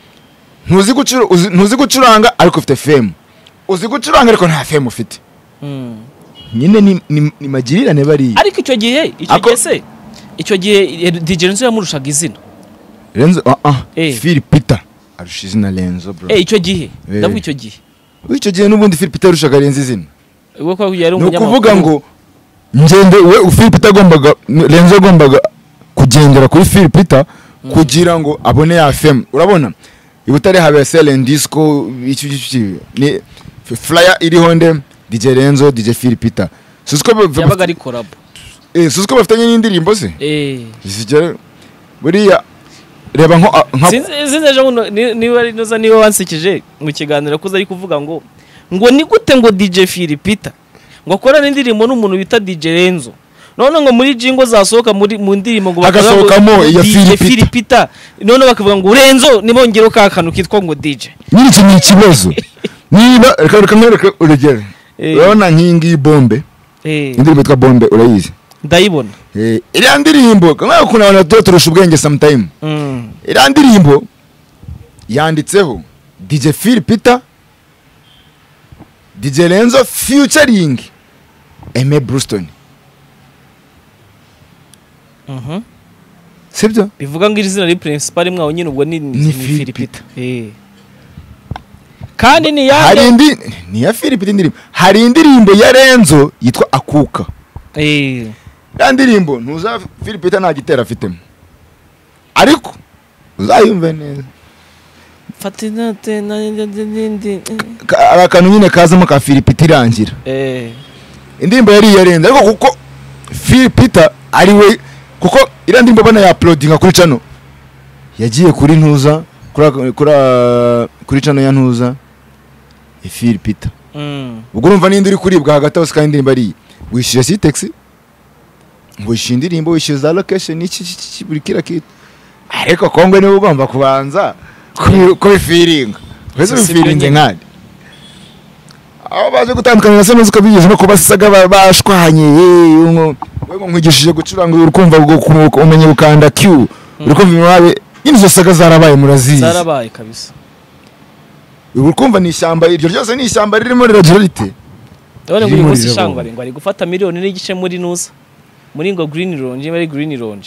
ntuzi gucuranga ariko ufite fame uzi gucuranga ariko nta fame ufite nyine ni magirirane bari ariko icyo gihe DJ Lenzo yamurushaga izina Lenzo Philipita arusha izina Lenzo bro icyo gihe ndavuga icyo gihe n'ubundi Philipita arushaga Lenzo izina uko yari umunyamakuru no kuvuga ngo ngende we Philipita Lenzo agombaga kugendera kuri Philipita kugira ngo abone ya fame urabona ibutare habe Selen Disco ni flyer iri honde DJ Lenzo DJ Philipita yabaga ari collab susko bafitanye n'indirimbo se zigera buriya reba nko sinzi ejo niba ari noza niba wansikije mu kiganiro kuza ari kuvuga ngo ni gute ngo DJ Philipita ngo akorana indirimbo n'umuntu bita DJ Renzo none ngo muri jingo zasohoka mu ndirimbo ngo bakasohokamo iya Philipita none bakavuga ngo Renzo nibongero ka kantu kitwa ngo DJ nyiri iki ni ikibazo niba reka mwereke urugero urabona nk'ingi bombe indirimbo yitwa bombe urayizi ndayibona iriya ndirimbo kamwe kuna abantu turusha ubwenge sometime iriya ndirimbo yanditseho DJ Philipita DJ Renzo featuring Aime Brewston sibyo bivuga ngo izina ri principal mwaho nyine ubwo ni Philipita kandi ni ya hari ni ya Philipita indirimbo hari indirimbo ya Renzo yitwa Akuka ya ndirimbo ntuza Philipita nta gitera afitemo ariko uzayumve neza fatinate n'indi akantu nyine kazamo ka Philipita irangira indirimbo yari yarenze ariko kuko Philipita ari we kuko iriya ndirimbo bana ya uploadinga kuri channel yagiye kuri ntuza kuri channel ya ntuza Philipita ubwo urumva n'indi uri kuribwa hagati aho kandi indirimbo ari wishyuye Citex ngo wishyuye indirimbo wishyuye za location iki buri kira kitu ariko Kongo niwe ugomba kubanza ko bifiringa wese bifirinze nkandi aho baje gutandukana na Semuzi kabigeze no kubasaga bashwanye wego nkwigishije gucuranga urukumva umenye gukanda Q urukumva imabe inzo saga zarabaye murazizi zarabaye kabisa urukumva ni ishyamba iryo ryose ni ishyamba ririmo riragerite none ngo umunsi ishangwa ngo ari gufata miliyoni n'igice muri nusa muri ngo Green Lounge bari Green Lounge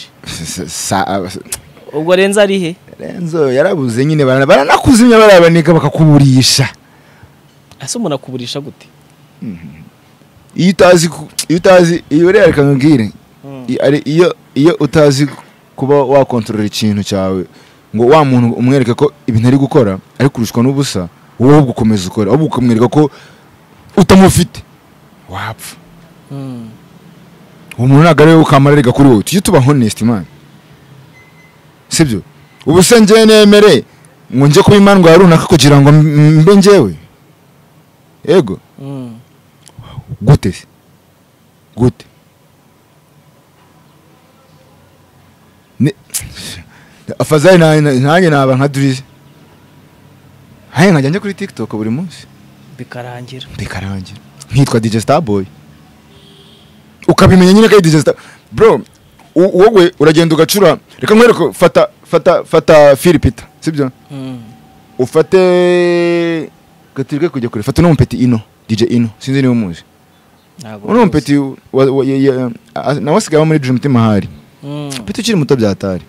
ubwo Renzo ari he Renzo yarabuze nyine baranakuzimya barabanika bakakuburisha ase umuntu akuburisha gute iyo utazi iyo rero kanubwire iyo utazi kuba wakontorora ikintu cyawe ngo wa muntu umwereke ko ibintu ari gukora ari kurushwa n'ubusa wowe gukomeza ukora ahubwo ukamwereka ko utamufite wapfa umuntu nagare ukamarerega kuri wowe tujye tuba honest man sibyo ubuse nje nemere ngo nje kuba imandwa runaka kugira ngo mbe njewe ego gute ne afazai nanjye naba nka Drizzy haye nkajya kuri TikTok buri munsi bikarangira nkitwa DJ Starboy ukabimenya nyine ko DJ Star bro wowe uragenda ugacura reka nkwereko fata Philipita sibyo ufate gatirwe kujya kure fata n'umpeti ino DJ ino sinzi niwe umuzi n'umpeti na wasigaye muri Dream Team hari peti ukiri muto byatari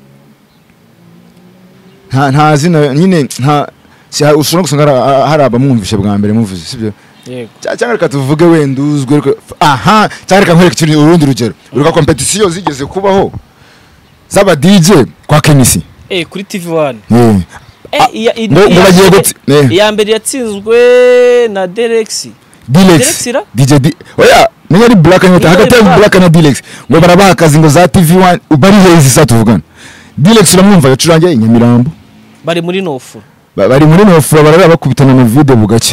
nta zina nyine nta ushobora gusanga hari abamwumvishe bwa mbere muvuze sibyo yego cyangwa reka tuvuge wenda uzwe aha cyangwa reka nkwereke ikintu urundi rugero uruka competition zigeze kubaho zaba DJ kwa Kenisi kuri TV1 iya mbere yatsinzwe na Dilex oya nenya ari Black nyota hagati ya Black na Dilex ngo barabaha akazi ngo za TV1 bari hezi sa tuvugana Dilex uramwumva yacurangiye Nyamirambo bari muri Nofu barara bakubitana na video bugake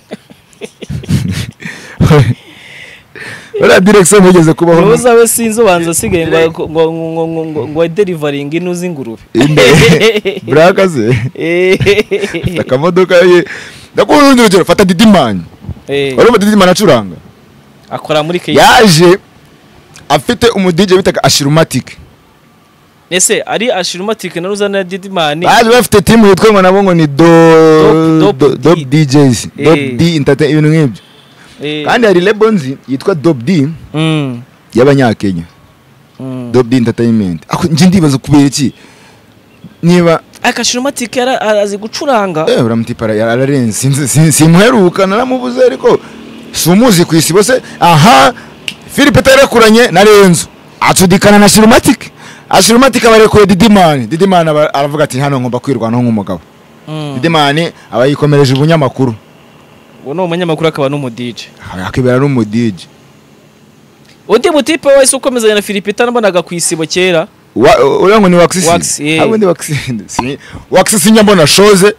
Ora Dilex mugeze kubaho Roza we sinzo banza sigaye ngo delivering inuzi ingurube Black ze akamodoka ye ndakurundi rugero fata Didimani wari Didimani acuranga akora muri Kenya yaje afite umudije bitaga Ashirumatic ese ari Ashirumatic na Ruzana Didimani baje bafite team yitwa ngo nabo ngo ni Dope DJs Dope D Entertainment ibintu nk'ibyo kandi hari Lebonzi yitwa Dope D y'abanyakenya Dope D Entertainment ako nje ndibaza kubera iki niba Ashirumatic arazi gucuranga uramutipara yararenze simuheruka naramubuze ariko sumuzi ku isi bose aha Philipita yarakuranye na Renzo atudikana na Ashirumatic abarekuye Didimani aravuga ati hano ngomba kwirwanaho nk'umugabo Didimani abayikomereje ubunyamakuru uwo no umunyamakuru akaba n'umudije akibera n'umudije undi mutipe wese ukomezanya na Philipita nabonaga ku isibo kera uriya ngo ni Wax abo ndi Wax sinyambona shoze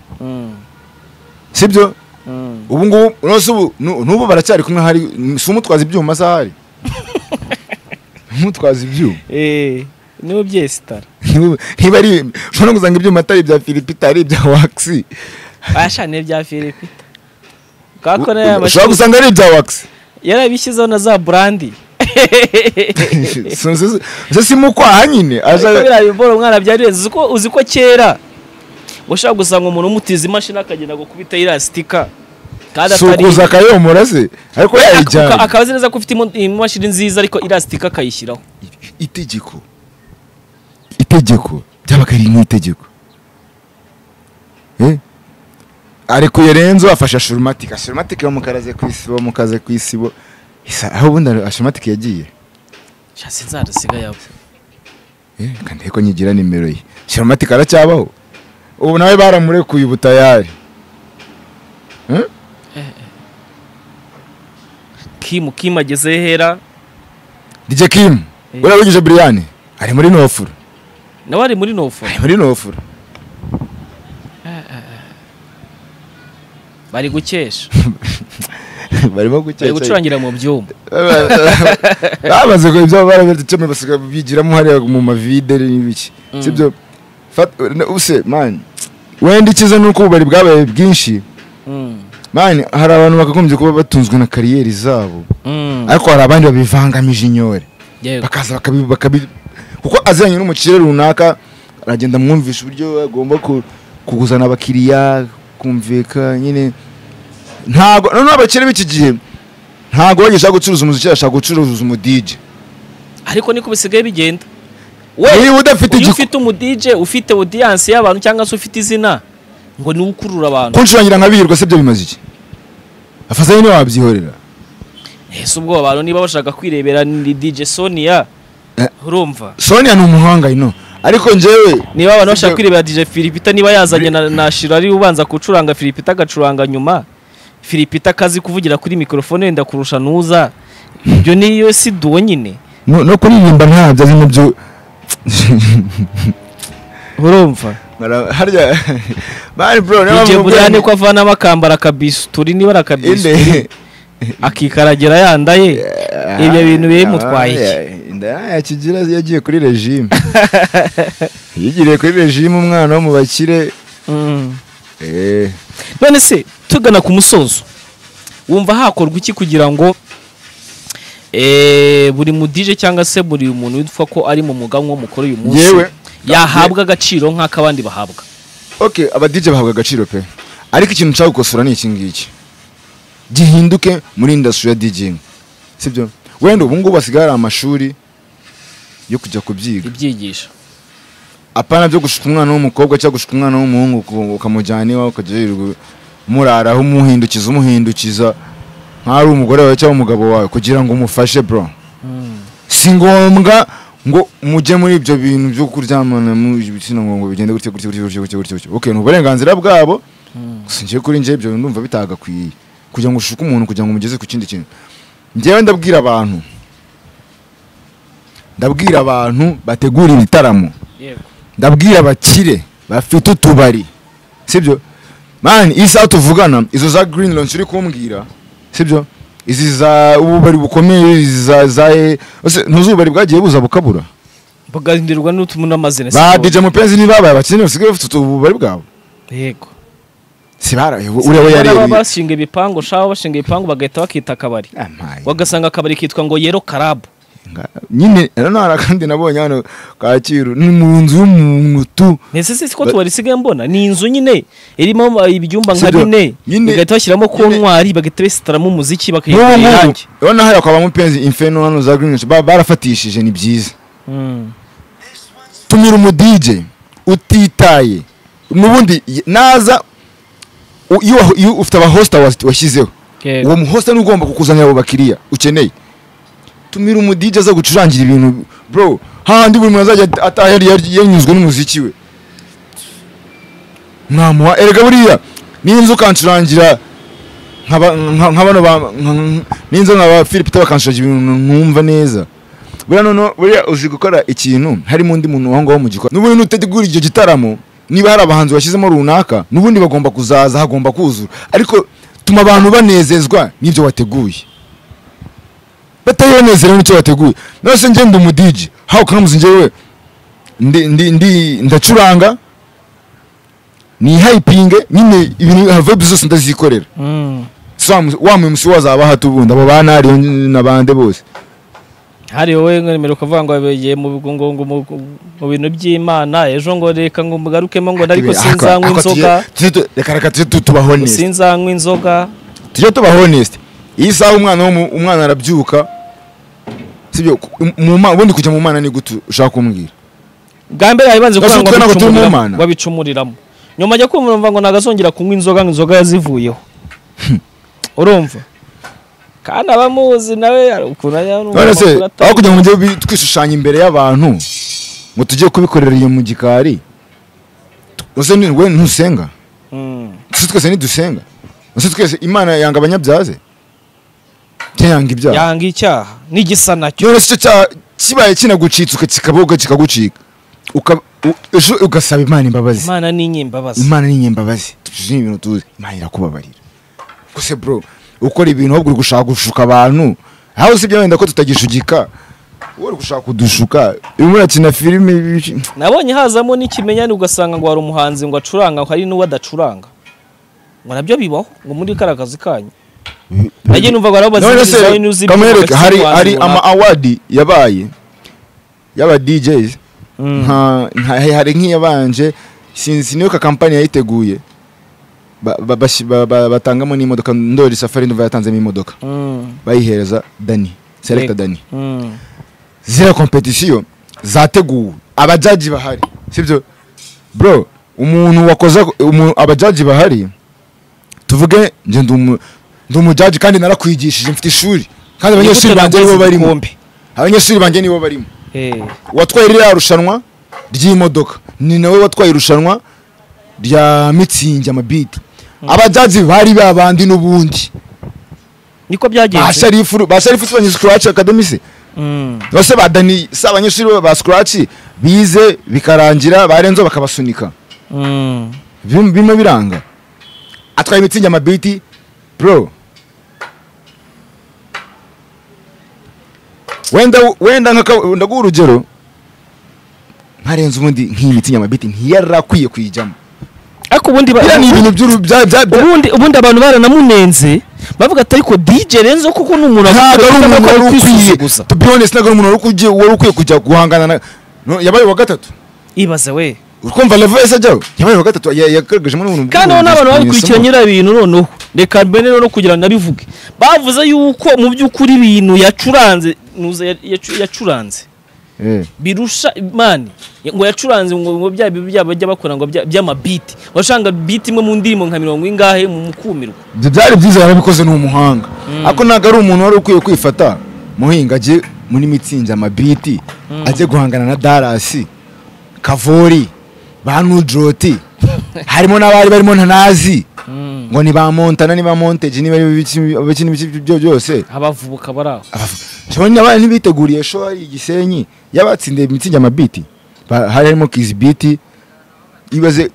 sibyo ubu ngubu nose ubu nubu baracyari kumwe hari sumutwaza ibyuma sahari umutwaza ibyuma niwe byesitara niba ari ushobora gusanga ibyuma atari bya Philipita ari bya Wax ashane bya Philipita kako nayo ushobora gusanga ari bya Wax yarabishyizeho na za brandi si mukwaha nyine birabibora umwana byareze uzi ko kera ushaka gusanga umuntu umutiza imashini akagenda gukubita iriya sitika kandi atari sukuza akayomora se ariko yayijyana akabazi neza ko ufite imashini nziza ariko iriya sitika akayishyiraho itegeko byabaga ari nk'itegeko ariko yerenzo afasha Shurmatic bamukaraze ku isibo aho ubundi Shurmatic yagiye cyase nzarasiga yabo kandi ko nyigira nimero ye Shurmatic aracyabaho ubu nawe baramurekuye ubutayari Kim ageze hera DJ Kim urabigije Brian ari muri Nofura nawe ari muri Nofura bari gukesha barimo gukesha bari gucurangira mu byuma babaze ko ibyo barabitse basiga bigiramo hariya mu mavide n'ibiki sibyo use man wenda ikiza nuko bari bwabaye bwinshi man hari abantu bakagombye kuba batunzwe na kariyeri zabo ariko hari abandi babivangamije inyore bakaza kuko azanye n'umukire runaka aragenda mwumvisha uburyo agomba kuguzana abakiriya kumveka nyine ntago none abakire b'iki gihe ntago bagishaka gucuruza umuziki ashaka gucuruza umu DJ ariko niko bisigaye bigenda wewe ufite umu DJ ufite audience y'abantu cyangwa se ufite izina ngo ni ukurura abantu kunshurangira nkabihirwa se byo bimaze iki afaza nyine wabyihorera ese ubwo abantu niba bashaka kwirebera ni DJ Sonia urumva Sonia ni umuhanga ino ariko njewe niba abantu bashaka kwirebera DJ Philipita niba yazanye na Shiro ari ubanza gucuranga Philipita agacuranga nyuma Philipita kazi kuvugira kuri microphone wenda kurusha nuza ibyo niyo si duwo nyine no kuririmba ntabyo azi mubyo urumva harya bari bro DJ Brian ko avana makambara kabisa turi niba rakabisa akikaragera yandaye ibyo bintu bimutwaye inda yakigira yagiye kuri regime yigiriye kuri regime umwana wo mu bakire none se tugana ku musozo wumva hakorwa iki kugira ngo buri mu DJ cyangwa se buri umuntu witwa ko ari mu muganwa mukoro uyu munsi yahabwa agaciro nk'akabandi bahabwa okay aba DJ bahabwa agaciro pe ariko ikintu cyo gukosora ni iki ngiki gihinduke muri industry ya DJing sibyo wenda ubu ngubu basigara amashuri yo kujya kubyiga ibyigisha apana byo gushuka umwana w'umukobwa cyangwa gushuka umwana w'umuhungu ukamujyana iwawe ukajya muraraho umuhindukiza nk'ari umugore wawe cyangwa umugabo wawe kugira ngo umufashe bro si ngombwa ngo mujye muri ibyo bintu byo kuryamana mu bitsina ngo bigende gutyo okay n'uburenganzira bwabo singiye kuri nje ibyo ndumva bitagakwiye kugira ngo ushuke umuntu kugira ngo umugeze ku kindi kintu njyewe ndabwira abantu bategura ibitaramo ndabwira abakire bafite utubari sibyo man isa tuvugana izo za Green Launch uri kumbwira sibyo izi za ububari bukomeye za ntuzubari bwagiye buza bukabura bugahindirwa n'utumuna amazina ba DJ Mupenzi ni babaye abakine basigaye bafite ububari bwabo yego sibara urebe yari bashinga ibipango shaho bashinga ibipango bagahita bakita akabari wagasanga akabari kitwa ngo Yero Club nyine nana kandi nabonye hano Kacyiru ni mu nzu y'umuntu tu nese siko tubarisigaye mbona ni inzu nyine irimo ibyumba nka bine bagahita bashyiramo kontwari bagahita besitaramo umuziki bakayita irangi ubona haya kwa Mupenzi Inferno hano za Green barafatishije ni byiza tumira umu DJ utitaye nubundi naza iyo ufite aba hosta washyizeho uwo mu hosta n'ugomba kukuzanira abo bakiriya ukeneye tumira umu DJ aza gucurangira ibintu bro handi buri muntu azajya atahari yanyuzwe n'umuziki we mwamuha erega buriya n'inzu kancurangira nk'abano n'inzu nk'aba Philipita bakancurangira ibintu nkumva neza buriya noneho buriya uzi gukora ikintu harimo undi muntu aho ngaho mu gikora n'ubundi nutegura icyo gitaramo niba hari abahanzi bashyizemo runaka n'ubundi bagomba kuzaza hagomba kuzura ariko tuma abantu banezezwa n'ibyo wateguye batayonezerewe n'icyo wateguye nose ngende umu DJ how comes njyewe ndacuranga ni hyping nyine ibintu have byose ndazikorera wa MC wazaba hatubundi abo banari nabande bose hari wowe ngemero kuvuga ngo abeye mu bintu by'Imana ejo ngo reka ngo mugarukemo ngo ariko sinzanywa inzoga reka tuba honest sinzanywa inzoga tujye tuba honest iyi saha umwana arabyuka sibyo ubundi kujya mu mana ni gutu ushaka kumbwira bwa mbere yabanze kuvuga ngo babicumuriramo nyuma ajya kumva ngo nagazongera kunywa inzoga yazivuyeho urumva kandi abamuzi nawe ukuntu aho kugira ngo njye twishushanya imbere y'abantu ngo tujye kubikorera iyo mu gikari ose ni we ntusenga twese nidusenga ose twese Imana yanga abanyabyaze cyangwa ibyaha yanga icyaha n'igisa nacyo none cyo kibaye kinagucitse kikaboga kikagucika ugasaba Imana imbabazi Imana ni nyimbabazi tujye ibintu tuzi Imana irakubabarira kose bro ukora ibintu ahubwo uri gushaka gushuka abantu aho sibyo wenda ko tutagishugika uri gushaka kudushuka urimo urakina filime nabonye hazamo n'ikimenyane ugasanga ngo hari umuhanzi ngo acuranga hari n'uwo adacuranga ngo nabyo bibaho ngo muri karakazi kanyu nagiye numva ngo arabaza n'uzi hari ama award yabaye yaba DJs hari nk'iyabanje sinzi niyo ka company yayiteguye batangamo n'imodoka ndori safari ndumva yatanzemo imodoka bayihereza Dani Selector Dani zira competition zateguwe abajaji bahari sibyo bro umuntu wakoza abajaji bahari tuvuge nje ndumujaji kandi narakwigishije mfite ishuri kandi abanyeshuri banje nibo barimo watwaye iriya rushanwa ry'imodoka ni nawe watwaye irushanwa rya Mitsingi amabiti abajaji bari babandi n'ubundi niko byagenze basharifu tubanye Scratch Academy se bose badani sabanyeshuri ba Scratch bize bikarangira barenzo bakabasunika bimwe biranga atwaye Mitsingi amabiti bro wenda ndaguha urugero nkarenze ubundi nk'iyi Mitsingi amabiti ntiyarakwiye kuyijyamo ariko ubundi abantu baranamunenze bavuga ati ariko DJ Renzo kuko n'umuntu ukwiye gusa to be honest nagara umuntu wari ukwiye kujya guhangana yabaye wa gatatu ibaze we ukumva level yese ajyaho yabaye wa gatatu yagaragajemo n'umuntu kandi n'abantu babikurikiranye ibintu noneho reka mbene no kugira nabivuge bavuze yuko mu by'ukuri ibintu yacuranze yacuranze birusha Imana ngo yacuranze ngo byaba bakora ngo by'amabiti washanga beat imwe mu ndimo nka 70 ingahe mu mukumirwa byari byiza yarabikoze n'umuhanga ako naga ari umuntu wari ukwiye kwifata muhinga aje muri Mitsingi amabiti aje guhangana na Dallas Kavori banujoti harimo n'abari barimo ntanazi ngo ni ba Montana ni ba Montage ni bari byo byose abavubuka baraho cyabonye abana biteguriye show ari Gisenyi yabatsindiye Mitsingi amabiti harimo Kiss Beat ibaze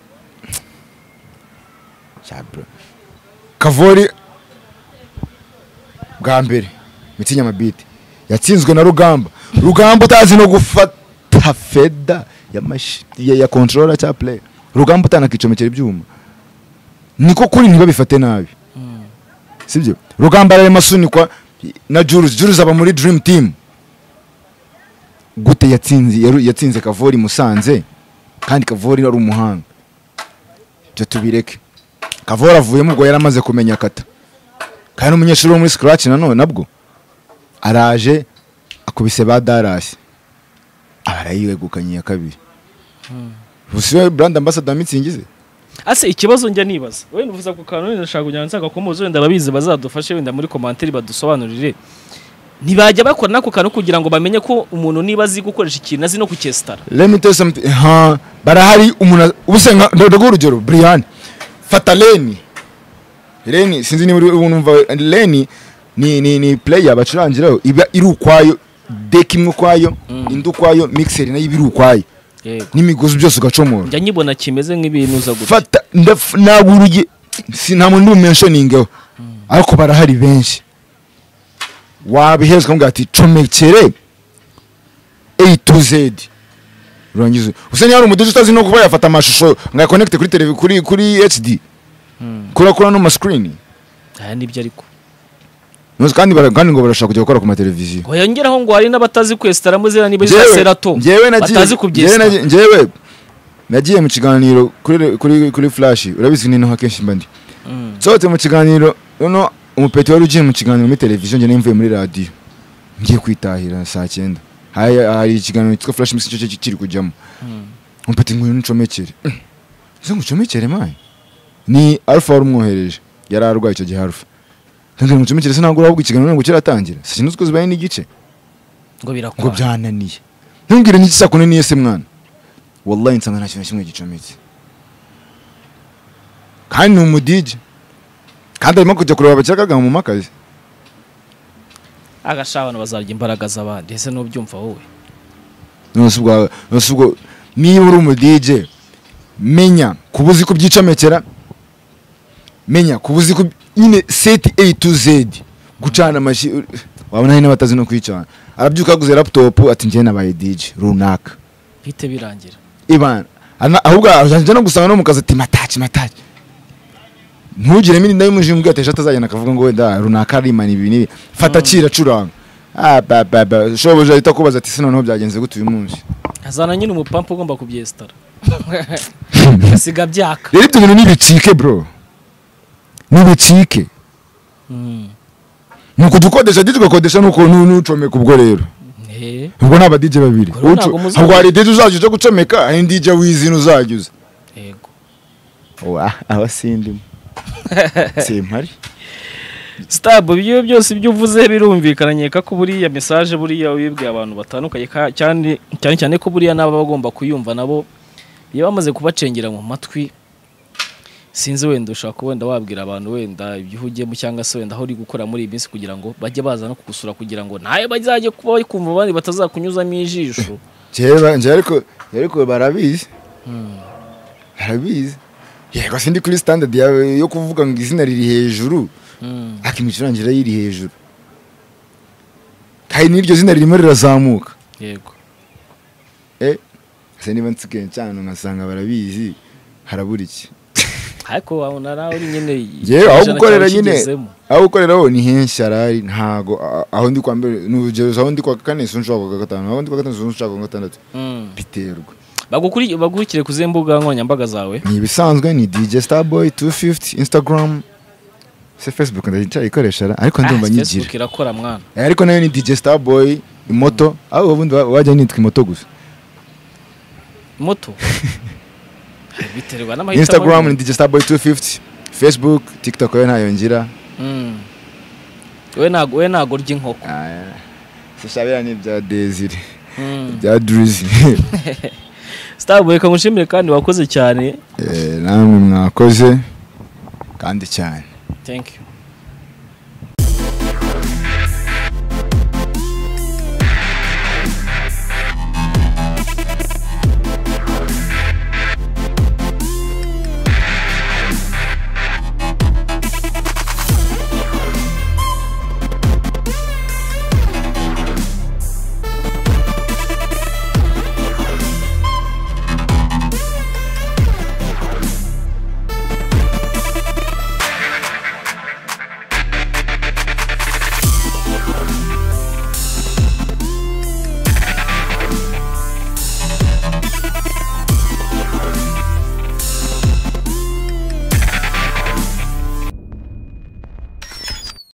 cyabro Kavori bwa mbere Mitsingi amabiti yatsinzwe na Rugamba utazi no gufata feda ya controller cya play Rugamba utanakicomekera ibyuma niko kuri ntibabifate nabi sibyo Rugamba ari masunikwa na Jules aba muri Dream Team gute yatsinze Kavori Musanze kandi Kavori ari umuhanga byo tubireke Kavori avuyemo ubwo yaramaze kumenya kata kandi umunyeshuri wo muri Scratch nabwo araje akubise ba Dallas abarayigukanye ya kabiri Busiwe brand ambassador Mitsingize ase ikibazo njya nibaza wenda uvuza ku kantu ndashaka kujyana nsaka komozo wenda babizi bazadufashe wenda muri commentaire badusobanurire ntibajya bakora nako kantu kugira ngo bamenye ko umuntu niba azi gukoresha ikintu azi no kukestara let me tell something barahari umuntu ubusenga ndaguha urugero Brian fata Leni sinzi niba unumva Leni ni player bacurangiraho iba iri ukwayo deck imwe ukwayo indi ukwayo mixer nayo ibiri ukwayo yego n'imigozi byose ugacomora njya nyibona kimeze nk'ibintu uza gutya fata naguruye nta muntu mentioningeho ariko barahari benshi wabihezwa ngo ati comekere A to Z urangiza usenya hari umudije utazi no kuba yafata amashusho nga connect kuri televiziyo kuri HD kura no ma screen aya nibyo ariko Nuzi kandi ngo barashaka kujya gukora ku mateleviziyo ngo yongeraho ngo hari n'abatazi kwestara muzira niba serato batazi kubyesa njyewe nagiye mu kiganiro kuri flash urabizi ni no hakenshi mbandi sote mu kiganiro no umupeti wari ugiye mu kiganiro muri televiziyo njye nimvuye muri radio ngiye kwitahira saa 9 hari ikiganiro cyitwa flash mix cyo kiri kujyamo umupeti ngo ncomekere zo ngucomekere man ni Alpha wari umwohereje yari arwaye icyo gihe Alpha kandi ngucomekere se ntabwo urabwo ikiganiro ngo kiratangira sinzi uko zibaye n'igice ngo birakora ngo byananiye ntumbwire n'iki sakunaniye se mwana wallahi nsanga nta kintu kimwe gicometse kandi ni umudije kandi arimo kujya kureba abakekaga mu makazi agashabana bazarya imbaraga z'abandi ese n'ubyumva wowe nusubwo niba uri umudije menya kubuzi ko byicomekera menya kubuzi ko nyine set A to Z gucana amashi wabona hari n'abatazi no kwicana arabyuka aguze laptop ati ngiye nabaye DJ runaka bite birangira ibana ahubwo ajanje no gusanga no mukazi ati matachi ntugire mini ndayi muje mbwa atesha atazajyana akavuga ngo wenda runaka ari imana ibi nibi fata cira curanga shoboje ahita kubaza ati sino no byagenze gute uyu munsi azana nyine umupampa ugomba kubyestara asiga byaka rero ibyo bintu nibicike bro nibicike nuko dukodesha tugakodesha nuko nucomeka ubwo rero ubwo naba DJ babiri ubwo hari DJ uzajya uje gucomeka hari DJ wizina uzajyuza yego aho sindimo simpari Stable ibyo byose ibyo uvuze birumvikanye ko buriya message buriya wibwiye abantu batandukanye cyane ko buriya naba bagomba kuyumva nabo iyo bamaze kubacengera mu matwi sinzi wenda ushaka wenda wabwira abantu wenda ibyihugiyemo cyangwa se wenda aho uri gukora muri iyi minsi kugira ngo bajye baza no kugusura kugira ngo naye bajye kuba bakumva abandi batazakunyuzamo ijisho ariko barabizi yego sindi kuri standard yo kuvuga ngo izina riri hejuru akimicurangira yiri hejuru kandi n'iryo zina ririmo rirazamuka yego ese niba nsigaye cyane ngasanga barabizi harabura iki ariko wabona nawe uri nyine yewe aho gukorera nyine aho gukoreraho ni henshi arari ntago aho ndi kwa mbere n'urugero aho ndi kwa kane sunshaka kwa gatanu aho ndi kwa gatanu sunshaka kwa gatandatu biterwa bagukire ku zembuga nkoranyambaga zawe ni bisanzwe ni DJ Starboy 250 Instagram se Facebook ndayikoresha ariko ndumva nyigira Facebook irakora mwana ariko nayo ni DJ Starboy imoto aho ubundi wajya nitwa imoto gusa moto biterwa n'amahitamo Instagram ni DJ Starboy 250 Facebook TikTok yo nayo ngira we nago ry'inkoko sishabira ni bya Desire bya Drizzy Starboy kamushimire kandi wakoze cyane namwe mwakoze kandi cyane thank you